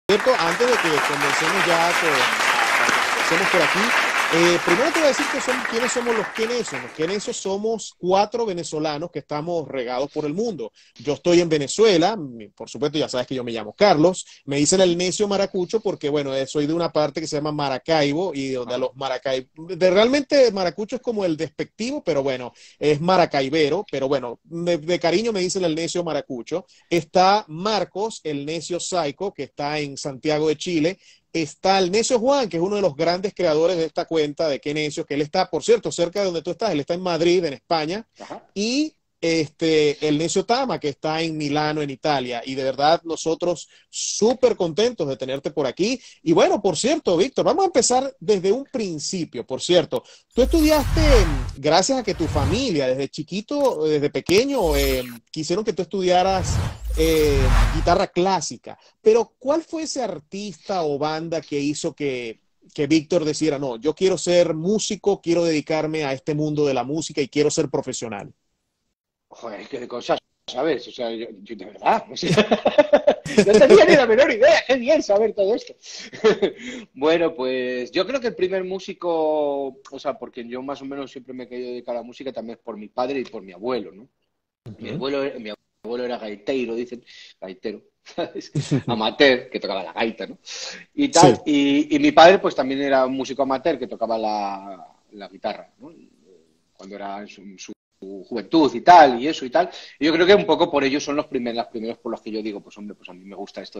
cierto, antes de que comencemos ya con lo que hacemos por aquí, primero te voy a decir que quiénes somos los quenesos. Los quenesos somos cuatro venezolanos que estamos regados por el mundo. Yo estoy en Venezuela, por supuesto ya sabes que yo me llamo Carlos, me dicen el necio maracucho porque, bueno, soy de una parte que se llama Maracaibo y donde a los realmente maracucho es como el despectivo, pero bueno, es maracaibero, pero bueno, de cariño me dicen el necio maracucho. Está Marcos, el necio Saico, que está en Santiago de Chile. Está el necio Juan, que es uno de los grandes creadores de esta cuenta de Qué Necios, que él está, por cierto, cerca de donde tú estás, él está en Madrid, en España, Ajá. y el necio Tama, que está en Milano, en Italia. Y de verdad, nosotros súper contentos de tenerte por aquí. Y bueno, por cierto, Víctor, vamos a empezar desde un principio. Por cierto, tú estudiaste, gracias a que tu familia, desde chiquito, desde pequeño, quisieron que tú estudiaras eh, guitarra clásica. Pero, ¿cuál fue ese artista o banda que hizo que Víctor decidiera, no, yo quiero ser músico, quiero dedicarme a este mundo de la música y quiero ser profesional? Joder, qué de cosas, ¿sabes? O sea, yo de verdad, o sea, no tenía ni la menor idea. Qué bien saber todo esto. Bueno, pues yo creo que el primer músico, o sea, porque yo más o menos siempre me he querido dedicar a la música también es por mi padre y por mi abuelo, ¿no? Ujú. Mi abuelo era gaitero, dicen, gaitero, ¿sabes? Amateur, que tocaba la gaita, ¿no? Y Sí. tal. Y mi padre, pues también era un músico amateur que tocaba la guitarra, ¿no? Cuando era en su juventud y tal, y eso y tal. Y yo creo que un poco por ellos son los primeros por los que yo digo, pues hombre, pues a mí me gusta esto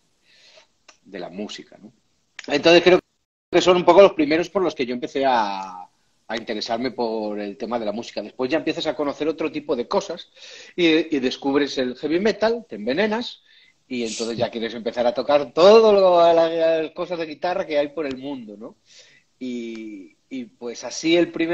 de la música, ¿no? Entonces creo que son un poco los primeros por los que yo empecé a interesarme por el tema de la música. Después ya empiezas a conocer otro tipo de cosas y descubres el heavy metal, te envenenas y entonces ya quieres empezar a tocar todas las cosas de guitarra que hay por el mundo, ¿no? Y pues así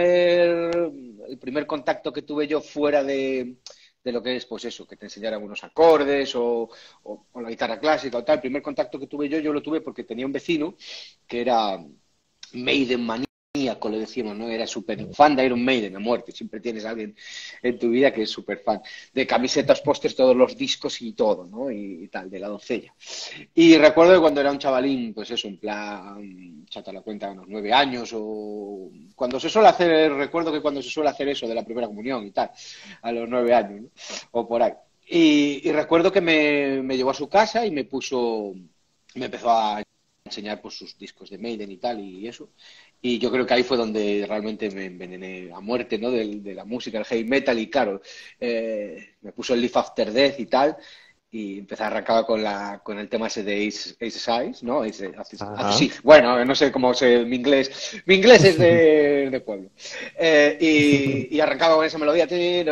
el primer contacto que tuve yo fuera de lo que es, pues eso, que te enseñara unos acordes o la guitarra clásica o tal, el primer contacto que tuve yo lo tuve porque tenía un vecino que era Maiden maníaco, le decíamos, ¿no? Era súper fan de Iron Maiden a muerte. Siempre tienes a alguien en tu vida que es súper fan. De camisetas, pósters, todos los discos y todo, ¿no? Y tal, de la doncella. Y recuerdo que cuando era un chavalín, pues eso, en plan, chata la cuenta, unos 9 años, o cuando se suele hacer, recuerdo que cuando se suele hacer eso de la primera comunión y tal, a los 9 años, ¿no? O por ahí. Y recuerdo que me llevó a su casa y me empezó a enseñar pues sus discos de Maiden y tal y eso. Y yo creo que ahí fue donde realmente me envenené a muerte, ¿no? De la música, el heavy metal y claro, me puso el Live After Death y tal y empecé a arrancar con el tema ese de Ace Size, ¿no? Ajá. Sí, bueno, no sé cómo sé mi inglés es de pueblo. Y arrancaba con esa melodía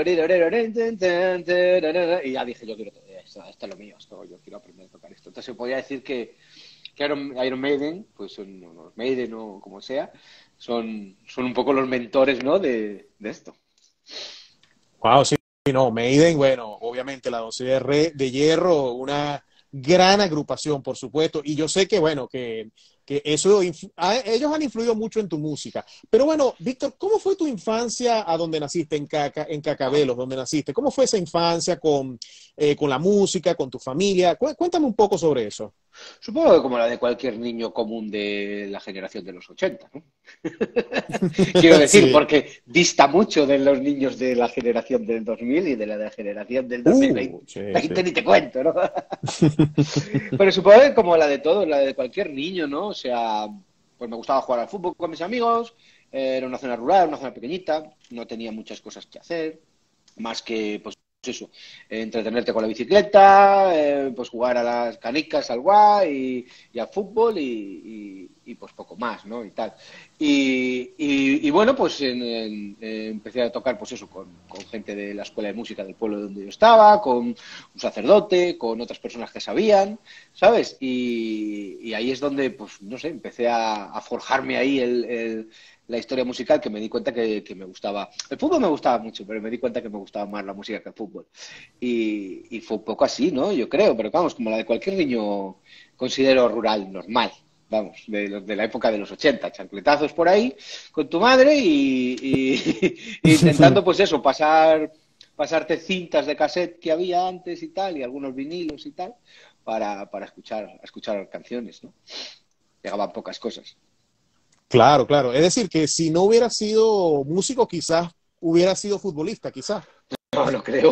y ya dije, yo quiero esto es lo mío, yo quiero aprender a tocar esto. Entonces se podía decir que Iron Maiden, pues son los Maiden o como sea, son un poco los mentores, ¿no? De esto. Wow, sí, no, Maiden, bueno, obviamente la doncella de Hierro, una gran agrupación, por supuesto, y yo sé que, bueno, que eso, ellos han influido mucho en tu música. Pero bueno, Víctor, ¿cómo fue tu infancia a donde naciste, en Ajá. Cacabelos, donde naciste? ¿Cómo fue esa infancia con la música, con tu familia? Cuéntame un poco sobre eso. Supongo que como la de cualquier niño común de la generación de los 80, ¿no? Quiero decir, Sí. porque dista mucho de los niños de la generación del 2000 y de la generación del 2020. Sí, 20 sí. ni te cuento, ¿no? Pero supongo que como la de todos, la de cualquier niño, ¿no? O sea, pues me gustaba jugar al fútbol con mis amigos, era una zona rural, una zona pequeñita, no tenía muchas cosas que hacer, más que, pues eso, entretenerte con la bicicleta, pues jugar a las canicas, al guay y al fútbol y, pues poco más, ¿no? Y tal. Y bueno, pues empecé a tocar, pues eso, con gente de la escuela de música del pueblo donde yo estaba, con un sacerdote, con otras personas que sabían, ¿sabes? Y ahí es donde, pues no sé, empecé a forjarme ahí la historia musical que me di cuenta que me gustaba. El fútbol me gustaba mucho, pero me di cuenta que me gustaba más la música que el fútbol. Y fue un poco así, ¿no? Yo creo, pero vamos, como la de cualquier niño considero rural, normal. Vamos, de la época de los 80 chancletazos por ahí con tu madre y intentando, pues eso, pasarte cintas de cassette que había antes y tal, y algunos vinilos y tal, para escuchar canciones, ¿no? Llegaban pocas cosas. Claro, claro. Es decir, que si no hubiera sido músico, quizás hubiera sido futbolista, quizás. No, no creo.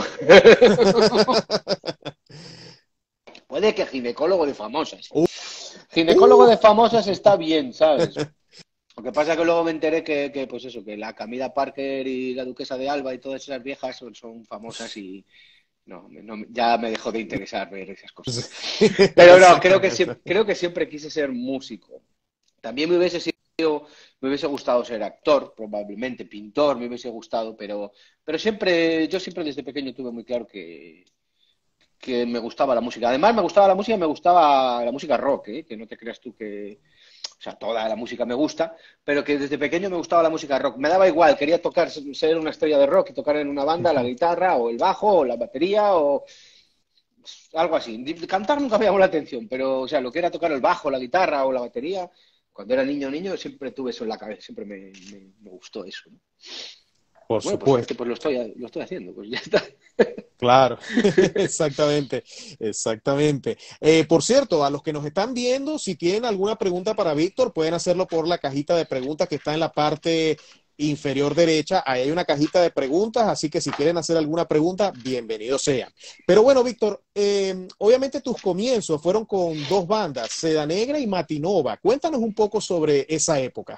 Puede que ginecólogo de famosas. Uh, Ginecólogo uh. de famosas está bien, ¿sabes? Lo que pasa es que luego me enteré pues eso, que la Camila Parker y la Duquesa de Alba y todas esas viejas son famosas y ya me dejó de interesar ver esas cosas. Pero no, Exactamente. creo que siempre quise ser músico. También me hubiese gustado ser actor, probablemente, pintor, me hubiese gustado, pero yo siempre desde pequeño tuve muy claro que me gustaba la música. Además, me gustaba la música, me gustaba la música rock, ¿eh? Que no te creas tú o sea, toda la música me gusta, pero que desde pequeño me gustaba la música rock. Me daba igual, quería tocar, ser una estrella de rock y tocar en una banda la guitarra o el bajo o la batería o algo así. Cantar nunca me llamó la atención, pero, o sea, lo que era tocar el bajo, la guitarra o la batería, cuando era niño, siempre tuve eso en la cabeza, siempre me gustó eso, ¿no? Por Pues bueno, pues, supuesto. pues lo estoy haciendo, pues ya está. Claro, exactamente, exactamente. Por cierto, a los que nos están viendo, si tienen alguna pregunta para Víctor, pueden hacerlo por la cajita de preguntas que está en la parte inferior derecha. Ahí hay una cajita de preguntas, así que si quieren hacer alguna pregunta, bienvenido sea. Pero bueno, Víctor, obviamente tus comienzos fueron con dos bandas, Seda Negra y Matinova. Cuéntanos un poco sobre esa época.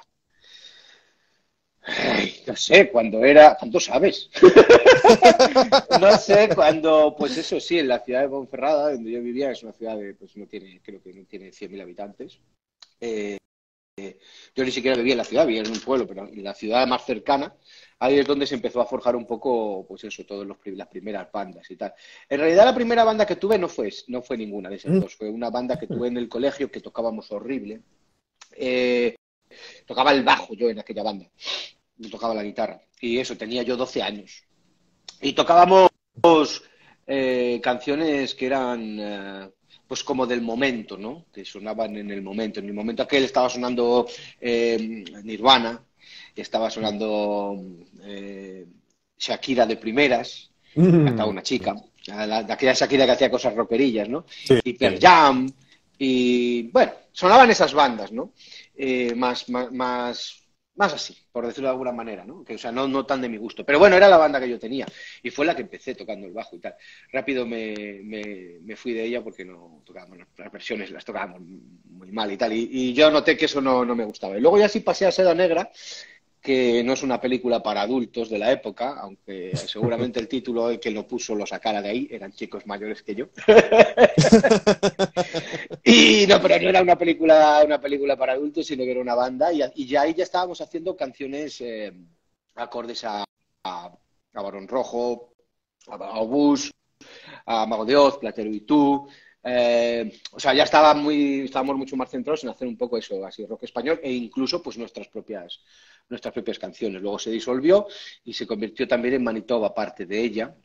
Ay, no sé, ¿cuánto sabes? No sé, pues eso sí, en la ciudad de Ponferrada, donde yo vivía, es una ciudad pues creo que no tiene 100.000 habitantes. Eh, yo ni siquiera vivía en la ciudad, vivía en un pueblo, pero en la ciudad más cercana, ahí es donde se empezó a forjar un poco, pues eso, las primeras bandas y tal. En realidad la primera banda que tuve no fue ninguna de esas dos, fue una banda que tuve en el colegio que tocábamos horrible. Eh, Tocaba el bajo yo en aquella banda, yo tocaba la guitarra, y eso, tenía yo 12 años. Y tocábamos canciones que eran pues como del momento, ¿no? Que sonaban en el momento. En el momento aquel estaba sonando Nirvana, y estaba sonando Shakira de primeras, cantaba una chica, de aquella Shakira que hacía cosas rockerillas, ¿no? Y Pearl Sí. Jam, y bueno, sonaban esas bandas, ¿no? Más así, por decirlo de alguna manera, ¿no? Que, o sea, no tan de mi gusto. Pero bueno, era la banda que yo tenía y fue la que empecé tocando el bajo y tal. Rápido me fui de ella porque no tocábamos las versiones, las tocábamos muy mal y tal. Y yo noté que eso no me gustaba. Y luego ya sí pasé a Seda Negra, que no es una película para adultos de la época, aunque seguramente el título el que lo puso lo sacara de ahí, eran chicos mayores que yo. Y no, pero no era una película para adultos, sino que era una banda y ya ahí ya estábamos haciendo canciones acordes a Barón Rojo, a Obús, a Mago de Oz, Platero y tú. O sea, ya estábamos mucho más centrados en hacer un poco eso, así rock español e incluso pues nuestras propias canciones. Luego se disolvió y se convirtió también en Manitoba, parte de ella.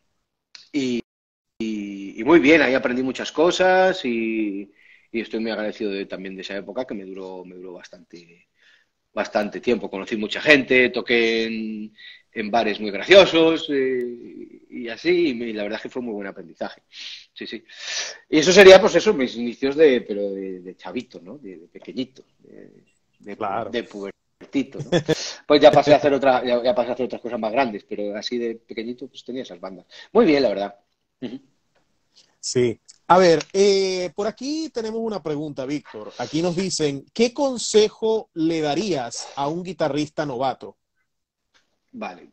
Y muy bien, ahí aprendí muchas cosas y estoy muy agradecido también de esa época que me duró bastante tiempo. Conocí mucha gente, toqué en bares muy graciosos y así, y la verdad es que fue un muy buen aprendizaje. Sí, sí. Y eso sería, pues eso, mis inicios pero de chavito, ¿no? De pequeñito, Claro. de pubertito, ¿no? Pues ya pasé a hacer otras cosas más grandes, pero así de pequeñito, pues tenía esas bandas. Muy bien, la verdad. Ujú. Sí. A ver, por aquí tenemos una pregunta, Víctor. Aquí nos dicen, ¿qué consejo le darías a un guitarrista novato? Vale.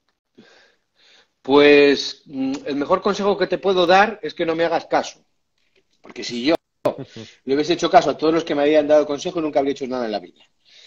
Pues el mejor consejo que te puedo dar es que no me hagas caso, porque si yo le hubiese hecho caso a todos los que me habían dado consejo, nunca habría hecho nada en la vida.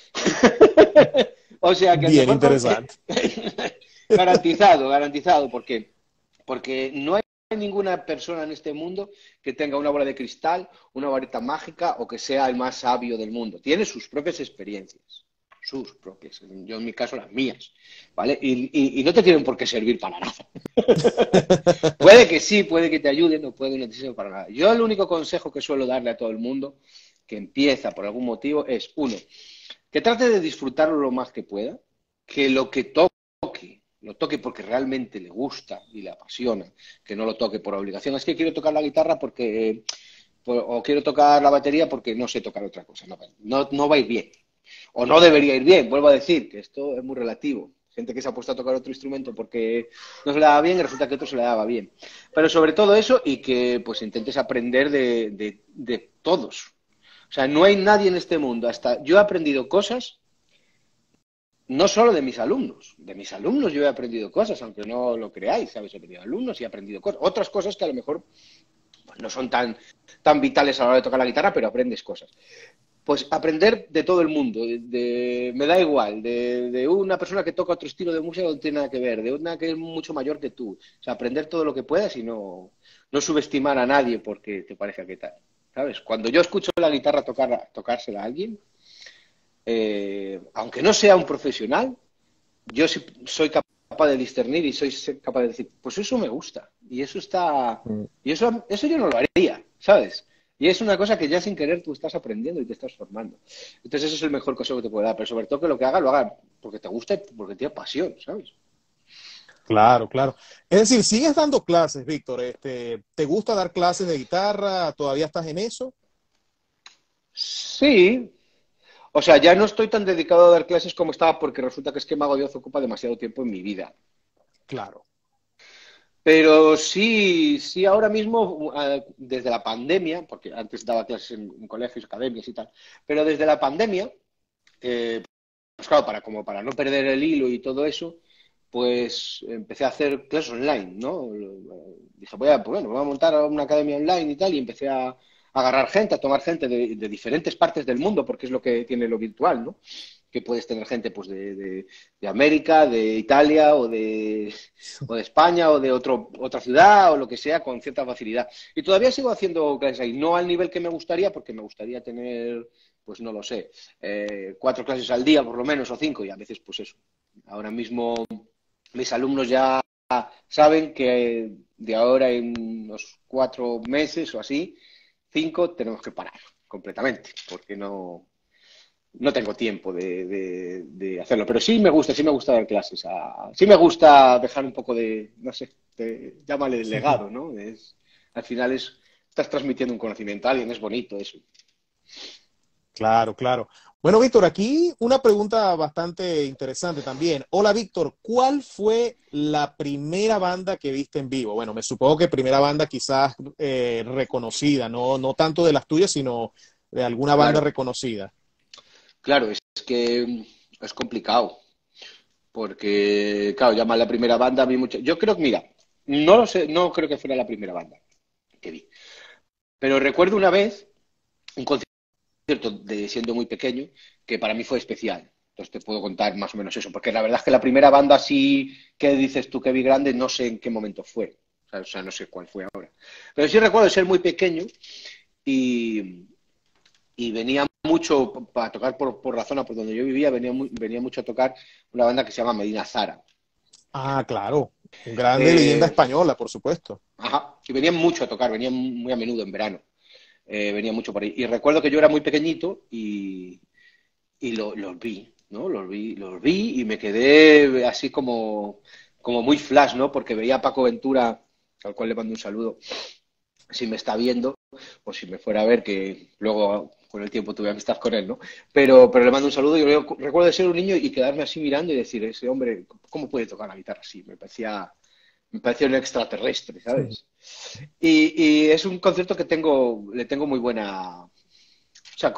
O sea que el Bien mejor interesante. garantizado, garantizado, porque no hay ninguna persona en este mundo que tenga una bola de cristal, una varita mágica o que sea el más sabio del mundo. Tiene sus propias experiencias, sus propias. Yo en mi caso las mías, ¿vale? Y no te tienen por qué servir para nada. Puede que sí, puede que te ayuden o puede que no te sirva para nada. Yo el único consejo que suelo darle a todo el mundo que empieza por algún motivo es, uno, que trate de disfrutarlo lo más que pueda, que lo toque porque realmente le gusta y le apasiona, que no lo toque por obligación. Es que quiero tocar la guitarra o quiero tocar la batería porque no sé tocar otra cosa. No va a ir bien. O no debería ir bien, vuelvo a decir, que esto es muy relativo. Gente que se ha puesto a tocar otro instrumento porque no se le daba bien y resulta que otro se le daba bien. Pero sobre todo eso y que pues intentes aprender de todos. O sea, no hay nadie en este mundo. Hasta yo he aprendido cosas, no solo de mis alumnos yo he aprendido cosas, aunque no lo creáis, ¿sabes? He aprendido alumnos y he aprendido cosas. Otras cosas que a lo mejor pues, no son tan vitales a la hora de tocar la guitarra, pero aprendes cosas. Pues aprender de todo el mundo, me da igual, de una persona que toca otro estilo de música que no tiene nada que ver, de una que es mucho mayor que tú. O sea, aprender todo lo que puedas y no subestimar a nadie porque te parezca que tal. ¿Sabes? Cuando yo escucho la guitarra tocársela a alguien, aunque no sea un profesional, yo sí soy capaz de discernir y soy capaz de decir, pues eso me gusta. Y eso está. Y eso yo no lo haría, ¿sabes? Y es una cosa que ya sin querer tú estás aprendiendo y te estás formando. Entonces, eso es el mejor consejo que te puedo dar. Pero sobre todo que lo que hagas, lo hagas porque te gusta y porque tienes pasión, ¿sabes? Claro, claro. Es decir, sigues dando clases, Víctor. ¿Te gusta dar clases de guitarra? ¿Todavía estás en eso? Sí. O sea, ya no estoy tan dedicado a dar clases como estaba porque resulta que es que Mago de Oz ocupa demasiado tiempo en mi vida. Claro. Pero sí, sí, ahora mismo, desde la pandemia, porque antes daba clases en colegios, academias y tal, pero desde la pandemia, pues claro, para no perder el hilo y todo eso, pues empecé a hacer clases online, ¿no? Dije, pues bueno, voy a montar una academia online y tal, y empecé a agarrar gente, a tomar gente de diferentes partes del mundo, porque es lo que tiene lo virtual, ¿no? Que puedes tener gente pues de América, de Italia o de España o de otra ciudad o lo que sea con cierta facilidad. Y todavía sigo haciendo clases ahí, no al nivel que me gustaría, porque me gustaría tener, pues no lo sé, 4 clases al día por lo menos o 5 y a veces pues eso. Ahora mismo mis alumnos ya saben que de ahora en unos 4 meses o así, 5 tenemos que parar completamente, porque no tengo tiempo de hacerlo. Pero sí me gusta dar clases. Sí me gusta dejar un poco no sé, llámale legado, ¿no? Al final estás transmitiendo un conocimiento a alguien, es bonito eso. Claro, claro. Bueno, Víctor, aquí una pregunta bastante interesante también. Hola, Víctor, ¿cuál fue la primera banda que viste en vivo? Bueno, me supongo que primera banda quizás reconocida, no tanto de las tuyas, sino de alguna banda Claro, reconocida. claro, es que es complicado, porque, claro, llama la primera banda a mí mucho. Yo creo que, mira, no lo sé, no creo que fuera la primera banda que vi, pero recuerdo una vez un concierto de siendo muy pequeño que para mí fue especial. Entonces te puedo contar más o menos eso, porque la verdad es que la primera banda así que dices tú que vi grande, no sé en qué momento fue. O sea, no sé cuál fue ahora. Pero sí recuerdo ser muy pequeño y, y venía mucho para tocar por la zona por donde yo vivía, venía mucho a tocar una banda que se llama Medina Zara. Ah, claro, un grande leyenda Eh, española, por supuesto. ajá, y venían mucho a tocar, venían muy a menudo en verano. Venía mucho por ahí. Y recuerdo que yo era muy pequeñito y los vi, ¿no? Los vi y me quedé así como muy flash, ¿no? Porque veía a Paco Ventura, al cual le mando un saludo, si me está viendo, o si me fuera a ver, que luego con el tiempo tuve amistad con él, ¿no? Pero le mando un saludo y yo recuerdo de ser un niño y quedarme así mirando y decir, ese hombre, ¿cómo puede tocar la guitarra así? Me parecía un extraterrestre, ¿sabes? Y es un concierto que le tengo muy buena, o sea,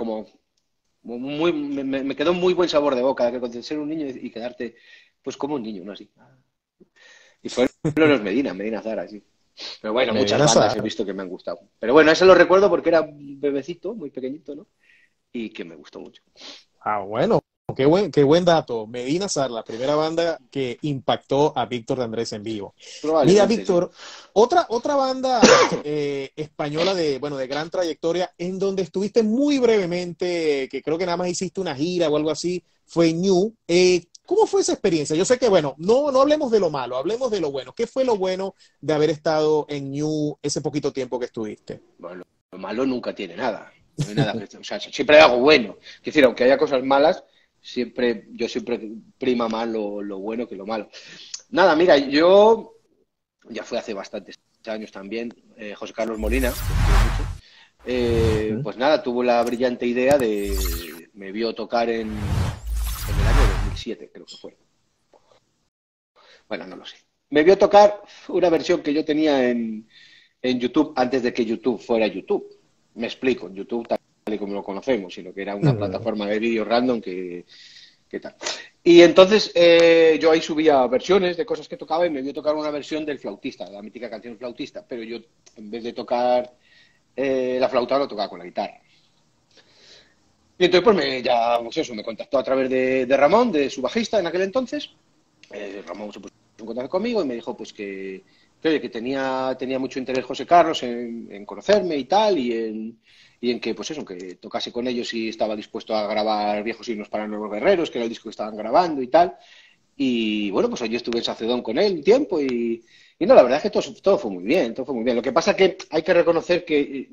me quedó muy buen sabor de boca, de ser un niño y quedarte, pues como un niño, ¿no? Así. Y fueron los Medina Zara, sí. Pero bueno, muchas Medina bandas he Sara. visto que me han gustado. Pero bueno, ese lo recuerdo porque era un bebecito, muy pequeñito, ¿no? Y que me gustó mucho. Ah, bueno, qué buen dato. Medina Sara, la primera banda que impactó a Víctor de Andrés en vivo. Mira, Probablemente, sí. Víctor, otra banda española bueno, de gran trayectoria, en donde estuviste muy brevemente, que creo que nada más hiciste una gira o algo así, fue Ñu. ¿Cómo fue esa experiencia? Yo sé que, bueno, no hablemos de lo malo, hablemos de lo bueno. ¿Qué fue lo bueno de haber estado en Ñu ese poquito tiempo que estuviste? Bueno, lo malo nunca tiene nada. No hay nada o sea, siempre hay algo bueno. Es decir, aunque haya cosas malas, yo siempre prima más lo bueno que lo malo. Nada, mira, ya fue hace bastantes años también, José Carlos Molina, que os quiero mucho, Pues nada, tuvo la brillante idea me vio tocar en el año 2007, creo que fue. Bueno, no lo sé. Me vio tocar una versión que yo tenía en YouTube antes de que YouTube fuera YouTube. Me explico, YouTube tal y como lo conocemos, sino que era una Ujú. plataforma de vídeo random que tal. Y entonces yo ahí subía versiones de cosas que tocaba y me vio tocar una versión del flautista, la mítica canción flautista, pero yo en vez de tocar la flauta lo tocaba con la guitarra. Y entonces pues pues eso, me contactó a través de Ramón, de su bajista en aquel entonces. Ramón se puso en contacto conmigo y me dijo pues oye, que tenía mucho interés José Carlos en conocerme y tal, y en que pues eso, que tocase con ellos y estaba dispuesto a grabar Viejos Himnos para Nuevos Guerreros, que era el disco que estaban grabando y tal. Y bueno, pues allí estuve en Sacedón con él un tiempo y no, la verdad es que todo fue muy bien, todo fue muy bien. Lo que pasa es que hay que reconocer que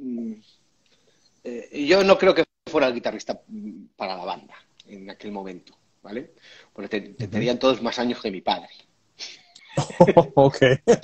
yo no creo que fuera el guitarrista para la banda en aquel momento, ¿vale? Porque Ujú. tendrían todos más años que mi padre. Ok.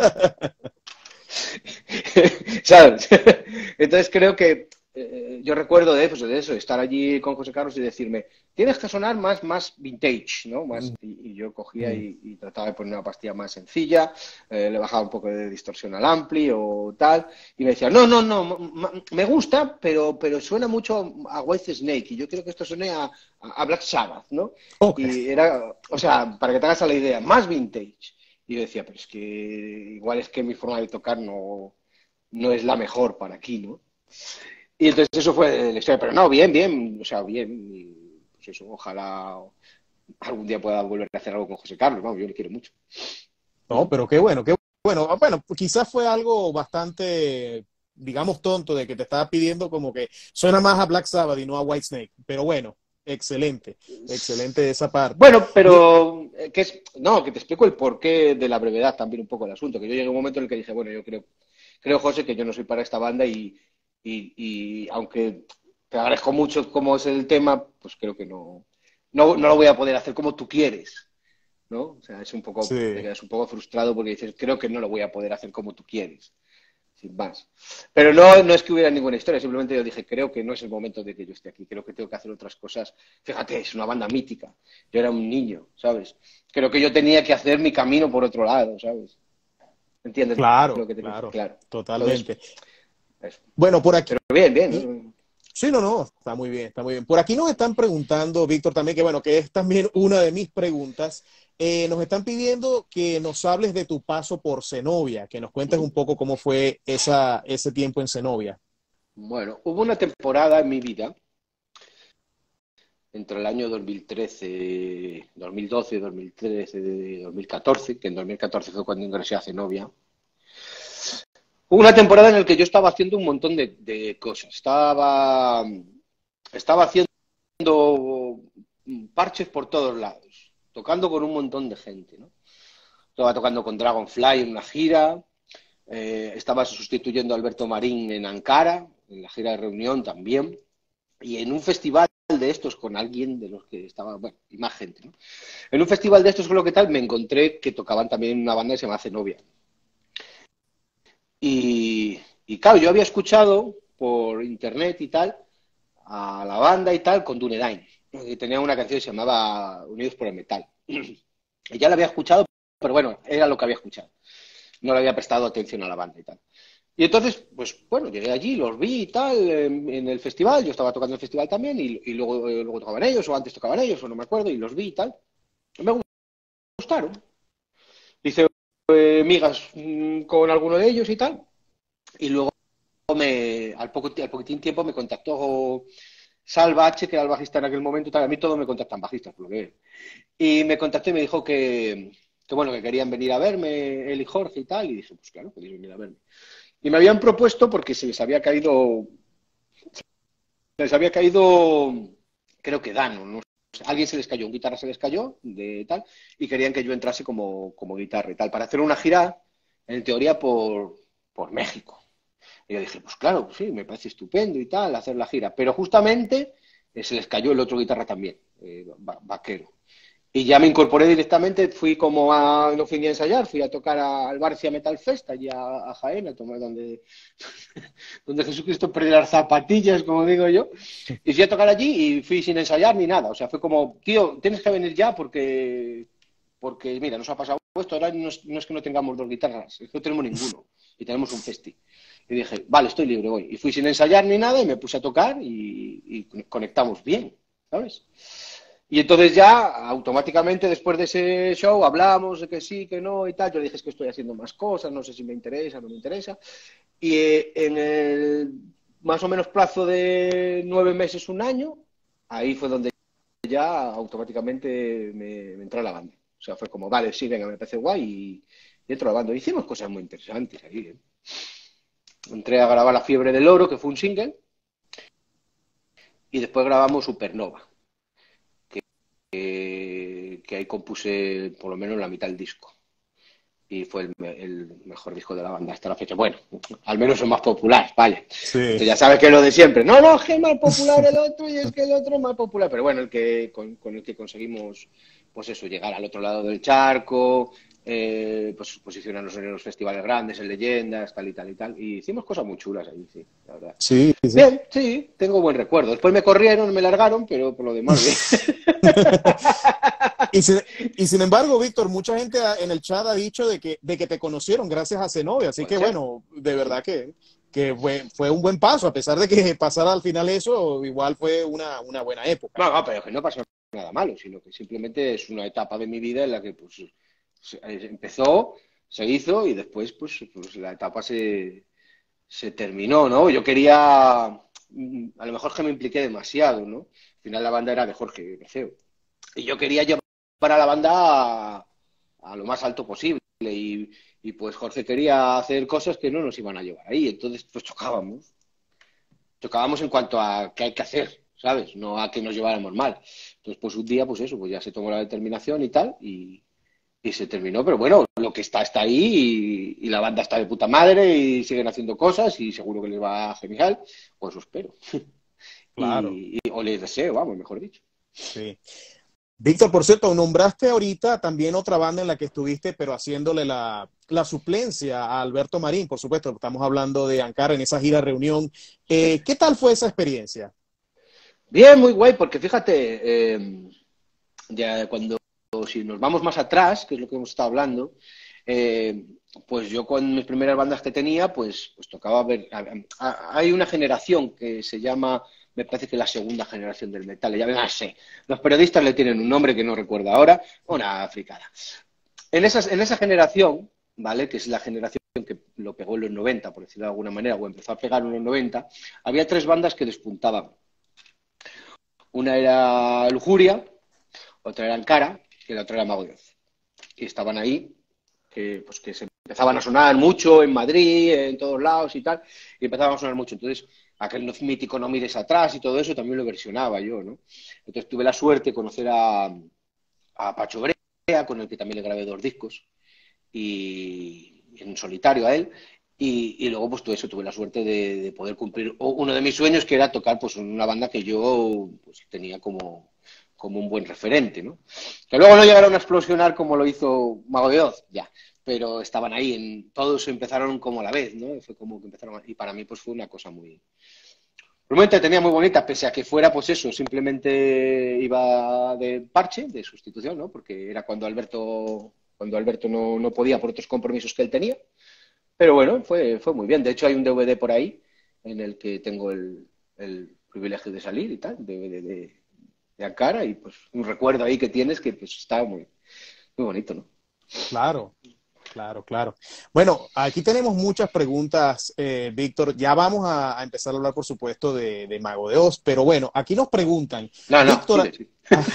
¿Sabes? Entonces creo que yo recuerdo de eso, de estar allí con José Carlos y decirme, tienes que sonar más vintage, ¿no? Y yo cogía Ujú. y trataba de poner una pastilla más sencilla, le bajaba un poco de distorsión al ampli o tal, y me decía, no, me gusta, pero suena mucho a White Snake, y yo quiero que esto suene a Black Sabbath, ¿no? Ok. Y era, o sea, para que te hagas a la idea, más vintage. Y yo decía, pero es que igual es que mi forma de tocar no es la mejor para aquí, ¿no? Y entonces eso fue la historia, pero no, bien, o sea, bien. Y pues eso, ojalá algún día pueda volver a hacer algo con José Carlos, vamos, yo le quiero mucho. No, pero qué bueno, qué bueno. Ah, bueno, pues quizás fue algo bastante, digamos, tonto de que te estaba pidiendo como que suena más a Black Sabbath y no a Whitesnake. Pero bueno, excelente, excelente esa parte. Bueno, pero no, que te explico el porqué de la brevedad también un poco el asunto, que yo llegué a un momento en el que dije, bueno, creo José, que yo no soy para esta banda y aunque te agradezco mucho cómo es el tema, pues creo que no lo voy a poder hacer como tú quieres, ¿no? O sea, te Sí. quedas un poco frustrado porque dices, creo que no lo voy a poder hacer como tú quieres, sin más. Pero no es que hubiera ninguna historia, simplemente yo dije, creo que no es el momento de que yo esté aquí, creo que tengo que hacer otras cosas. Fíjate, es una banda mítica, yo era un niño, ¿sabes? Creo que yo tenía que hacer mi camino por otro lado, ¿sabes? ¿Entiendes lo Claro, que te quiero decir? claro, Claro. Entonces, totalmente. eso. Bueno, por aquí. Pero bien, ¿no? Sí, no, no, está muy bien, está muy bien. Por aquí nos están preguntando, Víctor, también, que bueno, que es también una de mis preguntas. Nos están pidiendo que nos hables de tu paso por Zenobia, que nos cuentes un poco cómo fue ese tiempo en Zenobia. Bueno, hubo una temporada en mi vida, entre el año 2013, 2012, 2013, 2014, que en 2014 fue cuando ingresé a Zenobia. Hubo una temporada en la que yo estaba haciendo un montón de cosas. Estaba haciendo parches por todos lados, tocando con un montón de gente, ¿no? Estaba tocando con Dragonfly en una gira, estaba sustituyendo a Alberto Marín en Ankara, en la gira de reunión también, y en un festival de estos con alguien de los que estaba, bueno, y más gente, ¿no? En un festival de estos con lo que tal me encontré que tocaban también una banda que se llama Zenobia. Y claro, yo había escuchado por internet y tal a la banda y tal con Dunedain. Y tenía una canción que se llamaba Unidos por el Metal. Y ya la había escuchado, pero bueno, era lo que había escuchado. No le había prestado atención a la banda y tal. Y entonces, pues bueno, llegué allí, los vi y tal en el festival. Yo estaba tocando en el festival también y luego tocaban ellos, o antes tocaban ellos, o no me acuerdo, y los vi y tal. Y me gustaron. Hice migas con alguno de ellos y tal. Y luego al poquitín tiempo me contactó Salva H, que era el bajista en aquel momento. Tal. A mí todos me contactan bajistas, por lo que veo. Y me contactó y me dijo que bueno, que querían venir a verme, él y Jorge y tal. Y dije, pues claro, podéis venir a verme. Y me habían propuesto porque se les había caído, creo que Dano, ¿no? Alguien se les cayó, un guitarra se les cayó de tal, y querían que yo entrase como guitarra y tal, para hacer una gira, en teoría, por México. Y yo dije, pues claro, pues sí, me parece estupendo y tal, hacer la gira. Pero justamente se les cayó el otro guitarra también, Vaquero. Y ya me incorporé directamente, no fui ni a ensayar, fui a tocar al Barcia Metal Fest, allí a Jaén, a tomar donde Jesucristo perdió las zapatillas, como digo yo. Y fui a tocar allí y fui sin ensayar ni nada. O sea, fue como, tío, tienes que venir ya porque mira, nos ha pasado esto, ahora no es que no tengamos dos guitarras, es que no tenemos ninguno y tenemos un festi. Y dije, vale, estoy libre, voy. Y fui sin ensayar ni nada y me puse a tocar y conectamos bien, ¿sabes? Y entonces ya, automáticamente, después de ese show, hablamos de que sí, que no y tal. Yo le dije, es que estoy haciendo más cosas, no sé si me interesa, no me interesa. Y en el más o menos plazo de 9 meses, un año, ahí fue donde ya automáticamente me entró a la banda. O sea, fue como, vale, sí, venga, me parece guay y entro a la banda. Hicimos cosas muy interesantes ahí, ¿eh? Entré a grabar La Fiebre del Oro, que fue un single, y después grabamos Supernova, que ahí compuse por lo menos la mitad del disco. Y fue el mejor disco de la banda hasta la fecha. Bueno, al menos el más popular, vaya. Sí. Entonces ya sabes que es lo de siempre. No, no, es que es más popular el otro y es que el otro es más popular. Pero bueno, con el que conseguimos, pues eso, llegar al otro lado del charco, pues posicionarnos en los festivales grandes, en leyendas, tal y tal y tal. Y hicimos cosas muy chulas ahí, sí, la verdad. Sí, sí. Bien, sí, tengo buen recuerdo. Después me corrieron, me largaron, pero por lo demás, bien. Y sin embargo, Víctor, mucha gente en el chat ha dicho de que te conocieron gracias a Zenobia, así Puede que ser. bueno, de verdad que fue un buen paso, a pesar de que pasara al final eso, igual fue una buena época. No, no, pero que no pasó nada malo, sino que simplemente es una etapa de mi vida en la que pues empezó, se hizo y después pues la etapa se terminó, ¿no? Yo quería, a lo mejor que me impliqué demasiado, ¿no? Al final la banda era de Jorge Beceo. Y yo quería llevar a la banda a lo más alto posible y pues Jorge quería hacer cosas que no nos iban a llevar ahí, entonces pues chocábamos en cuanto a qué hay que hacer, ¿sabes? No a que nos lleváramos mal. Entonces, pues un día, pues eso, pues ya se tomó la determinación y tal, y se terminó, pero bueno, lo que está ahí y la banda está de puta madre y siguen haciendo cosas y seguro que les va genial, pues eso espero. Claro, O les deseo, vamos, mejor dicho. sí. Víctor, por cierto, nombraste ahorita también otra banda en la que estuviste, pero haciéndole la suplencia a Alberto Marín, por supuesto, estamos hablando de Ankara en esa gira reunión. ¿Qué tal fue esa experiencia? Bien, muy guay, porque fíjate, ya cuando, si nos vamos más atrás, que es lo que hemos estado hablando, eh, pues yo con mis primeras bandas que tenía, pues tocaba ver. Hay una generación que se llama, me parece que la segunda generación del metal, ya no sé. Los periodistas le tienen un nombre que no recuerdo ahora, una fricada. En esa generación, ¿vale? Que es la generación que lo pegó en los 90, por decirlo de alguna manera, o empezó a pegar en los 90, había tres bandas que despuntaban. Una era Lujuria, otra era Ankara y la otra era Mago de Oz. Y estaban ahí, que se empezaban a sonar mucho en Madrid, en todos lados y tal, y empezaban a sonar mucho. Entonces, aquel mítico No mires atrás y todo eso también lo versionaba yo, ¿no? Entonces tuve la suerte de conocer a Pacho Brea, con el que también le grabé 2 discos, y en solitario a él. Y luego, pues todo eso, tuve la suerte de poder cumplir uno de mis sueños, que era tocar pues en una banda que yo pues, tenía como un buen referente, ¿no? Que luego no llegaron a explosionar como lo hizo Mago de Oz, ya, pero estaban ahí, todos empezaron como a la vez, ¿no? Fue como que empezaron, y para mí pues fue una cosa muy entretenida, muy bonita, pese a que fuera pues eso, simplemente iba de parche, de sustitución, ¿no? Porque era cuando Alberto no podía por otros compromisos que él tenía. Pero bueno, fue muy bien. De hecho, hay un DVD por ahí en el que tengo el privilegio de salir y tal, DVD de Ankara, y pues un recuerdo ahí que tienes que pues está muy bonito, ¿no? Claro, claro, claro. Bueno, aquí tenemos muchas preguntas, Víctor. Ya vamos a empezar a hablar, por supuesto, de Mago de Oz, pero bueno, aquí nos preguntan, No, no, Víctor, sí.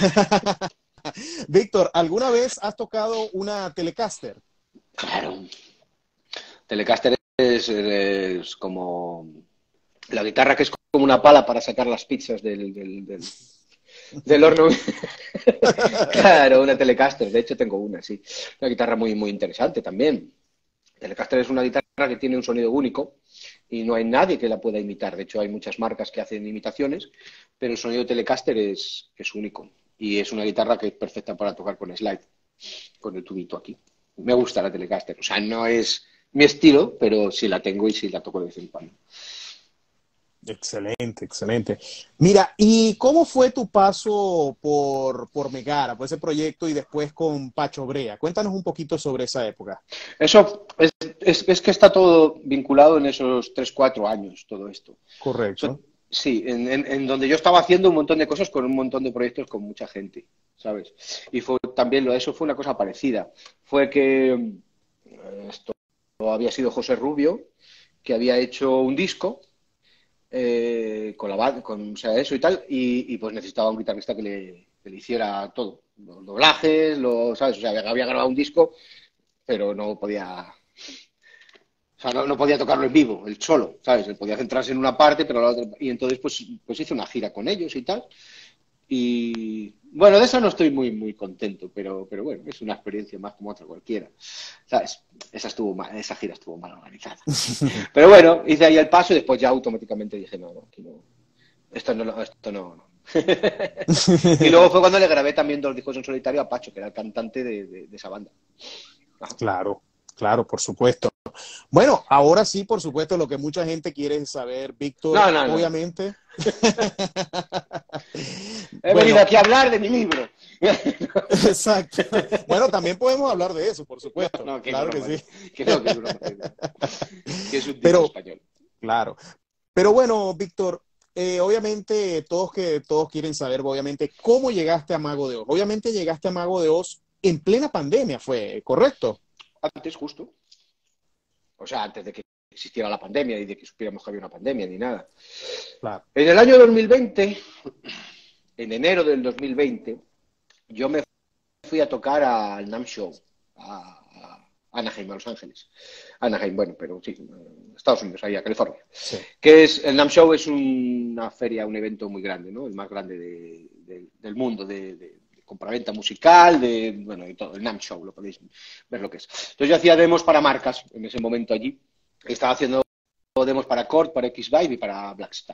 Víctor, ¿alguna vez has tocado una Telecaster? Claro. Telecaster es como la guitarra que es como una pala para sacar las pizzas del horno. Claro, una Telecaster. De hecho, tengo una, sí. Una guitarra muy, muy interesante también. Telecaster es una guitarra que tiene un sonido único y no hay nadie que la pueda imitar. De hecho, hay muchas marcas que hacen imitaciones, pero el sonido Telecaster es único. y es una guitarra que es perfecta para tocar con slide, con el tubito aquí. Me gusta la Telecaster, o sea, no es mi estilo, pero sí la tengo y sí la toco de vez en cuando. Excelente, excelente. Mira, ¿y cómo fue tu paso por Megara, por ese proyecto y después con Pacho Brea? Cuéntanos un poquito sobre esa época. Eso es que está todo vinculado en esos 3 4 años, todo esto. So- Correcto. sí, en donde yo estaba haciendo un montón de cosas con un montón de proyectos con mucha gente, ¿sabes? Y fue también eso fue una cosa parecida. Fue que esto había sido José Rubio, que había hecho un disco con con, o sea, eso y tal, y pues necesitaba un guitarrista que le hiciera todo, los doblajes, ¿sabes? O sea, había grabado un disco, pero no podía, o sea, no podía tocarlo en vivo, el solo, ¿sabes? Él podía centrarse en una parte, pero la otra, y entonces pues hice una gira con ellos y tal, y bueno, de eso no estoy muy contento, pero bueno, es una experiencia más como otra cualquiera, ¿sabes? Esa gira estuvo mal organizada. Pero bueno, hice ahí el paso y después ya automáticamente dije, no, aquí no, esto no. Y luego fue cuando le grabé también 2 discos en solitario a Pacho, que era el cantante de esa banda. Ajá. Claro, claro, por supuesto. Bueno, ahora sí, por supuesto, lo que mucha gente quiere saber, Víctor, No, no, no. obviamente. He venido Bueno, aquí a hablar de mi libro. exacto. Bueno, también podemos hablar de eso, por No, supuesto. no, qué Claro que broma, sí. que no, que es broma, que es un disco Pero, español. claro. Pero bueno, Víctor, obviamente todos quieren saber, obviamente, cómo llegaste a Mago de Oz. Obviamente llegaste a Mago de Oz en plena pandemia, ¿fue correcto? Antes, justo. O sea, antes de que existiera la pandemia y de que supiéramos que había una pandemia ni nada. Claro. En el año 2020, en enero del 2020, yo me fui a tocar al NAMM Show, a Anaheim, a Los Ángeles. Anaheim, bueno, pero sí, Estados Unidos, ahí a California. Sí. Que es, el NAMM Show es una feria, un evento muy grande, ¿no? El más grande del mundo de compraventa musical, bueno, de todo, el NAMM Show, lo podéis ver lo que es. Entonces yo hacía demos para marcas en ese momento allí. Estaba haciendo demos para Chord, para X-Vibe y para Blackstar.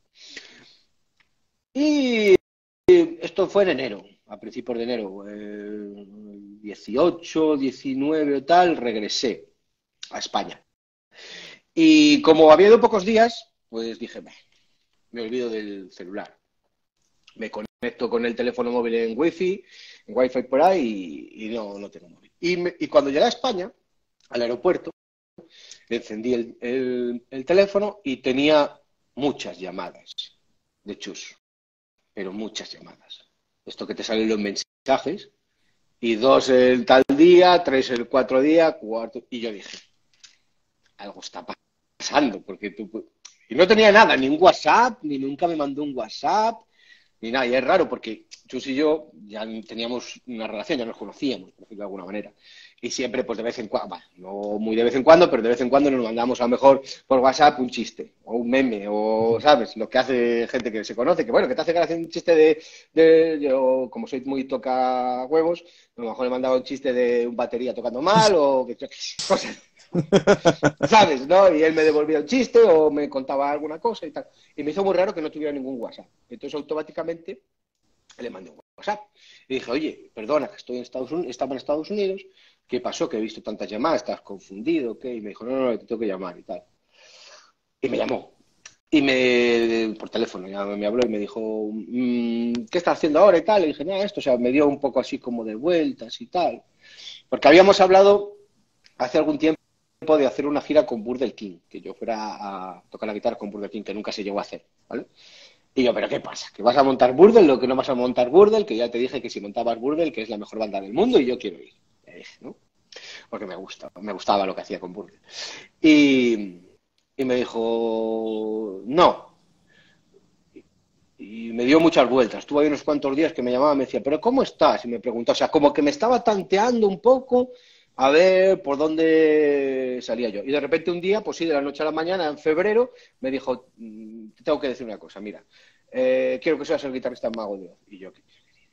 Y esto fue en enero, a principios de enero, 18, 19 o tal, regresé a España. Y como había ido pocos días, pues dije, me olvido del celular. Me conecto con el teléfono móvil en Wi-Fi por ahí y no tengo móvil. Y cuando llegué a España, al aeropuerto, encendí el teléfono y tenía muchas llamadas de Chus, pero muchas llamadas. Esto que te salen los mensajes, y 2 el tal día, 3 el 4 día, 4, y yo dije, algo está pasando, porque y no tenía nada, ni un WhatsApp, ni nunca me mandó un WhatsApp, ni nada, y es raro porque Chus y yo ya teníamos una relación, ya nos conocíamos, por decirlo de alguna manera, y siempre, pues de vez en cuando, bueno, no muy de vez en cuando, pero de vez en cuando nos mandamos a lo mejor por WhatsApp un chiste, o un meme, o, ¿sabes? Lo que hace gente que se conoce, que bueno, que te hace gracia un chiste yo, como soy muy toca huevos, a lo mejor le mandaba un chiste de un batería tocando mal, o cosas, ¿sabes? ¿No? Y él me devolvía un chiste o me contaba alguna cosa y tal. Y me hizo muy raro que no tuviera ningún WhatsApp. Entonces automáticamente le mandé un WhatsApp. Y dije, oye, perdona, que estoy en Estados Unidos, estaba en Estados Unidos, ¿qué pasó? Que he visto tantas llamadas, ¿estás confundido? ¿Qué? Y me dijo, no, te tengo que llamar y tal. Y me llamó. Por teléfono, ya me habló y me dijo, ¿qué estás haciendo ahora y tal? Y dije, nada, esto, o sea, me dio un poco así como de vueltas y tal. Porque habíamos hablado hace algún tiempo de hacer una gira con Burdel King, que yo fuera a tocar la guitarra con Burdel King, que nunca se llegó a hacer, ¿vale? Y yo, ¿pero qué pasa? ¿Que vas a montar Burdel? Lo que no vas a montar Burdel, que ya te dije que si montabas Burdel, que es la mejor banda del mundo y yo quiero ir. Le dije, ¿no? Porque me gustaba lo que hacía con Burdel. Y me dijo, no. Y me dio muchas vueltas. Estuve ahí unos cuantos días que me llamaba, me decía, ¿pero cómo estás? Y me preguntó, o sea, como que me estaba tanteando un poco a ver por dónde salía yo. Y de repente un día, pues sí, de la noche a la mañana, en febrero, me dijo, te tengo que decir una cosa, mira, quiero que seas el guitarrista en Mago de Oz. Y yo, ¿qué?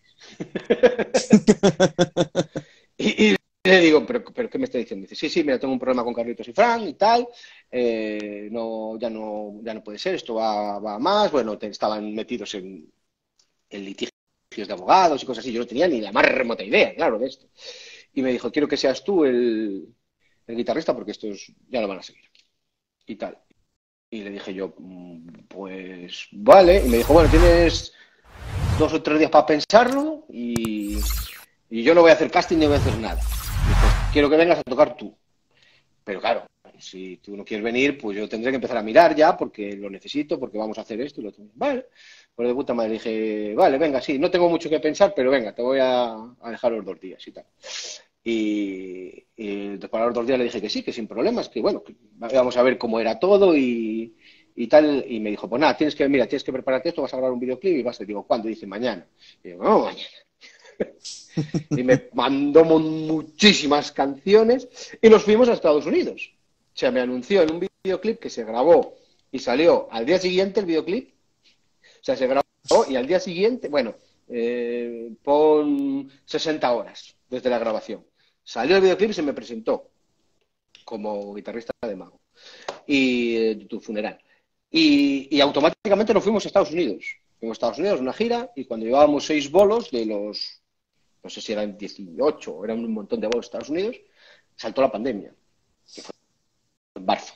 Y le digo, ¿pero qué me está diciendo? Dice, sí, mira, tengo un problema con Carlitos y Fran y tal, no, ya no puede ser, esto va a más, bueno, estaban metidos en litigio colegios de abogados y cosas así. Yo no tenía ni la más remota idea, claro, de esto. Y me dijo, quiero que seas tú el guitarrista porque estos ya lo van a seguir. Y tal. Y le dije yo, pues vale. Y me dijo, bueno, tienes 2 o 3 días para pensarlo y yo no voy a hacer casting ni voy a hacer nada. Dijo, quiero que vengas a tocar tú. Pero claro, si tú no quieres venir, pues yo tendré que empezar a mirar ya porque lo necesito, porque vamos a hacer esto y lo otro. Vale, pues de puta madre dije, vale, venga, sí, no tengo mucho que pensar, pero venga, te voy a dejar los 2 días y tal. Y para los 2 días le dije que sí, que sin problemas, que bueno, que vamos a ver cómo era todo y tal. Y me dijo, pues nada, tienes que prepararte esto, vas a grabar un videoclip y vas a, digo, ¿cuándo? Y dice, mañana. Y digo, no, mañana. Y me mandó muchísimas canciones y nos fuimos a Estados Unidos. O sea, me anunció en un videoclip que se grabó y salió al día siguiente el videoclip. O sea, se grabó y al día siguiente, bueno, pon 60 horas desde la grabación. Salió el videoclip y se me presentó como guitarrista de Mago y tu funeral. Y automáticamente nos fuimos a Estados Unidos. Fuimos a Estados Unidos, una gira, y cuando llevábamos 6 bolos de los, no sé si eran 18 o eran un montón de bolos de Estados Unidos, saltó la pandemia, que fue en marzo.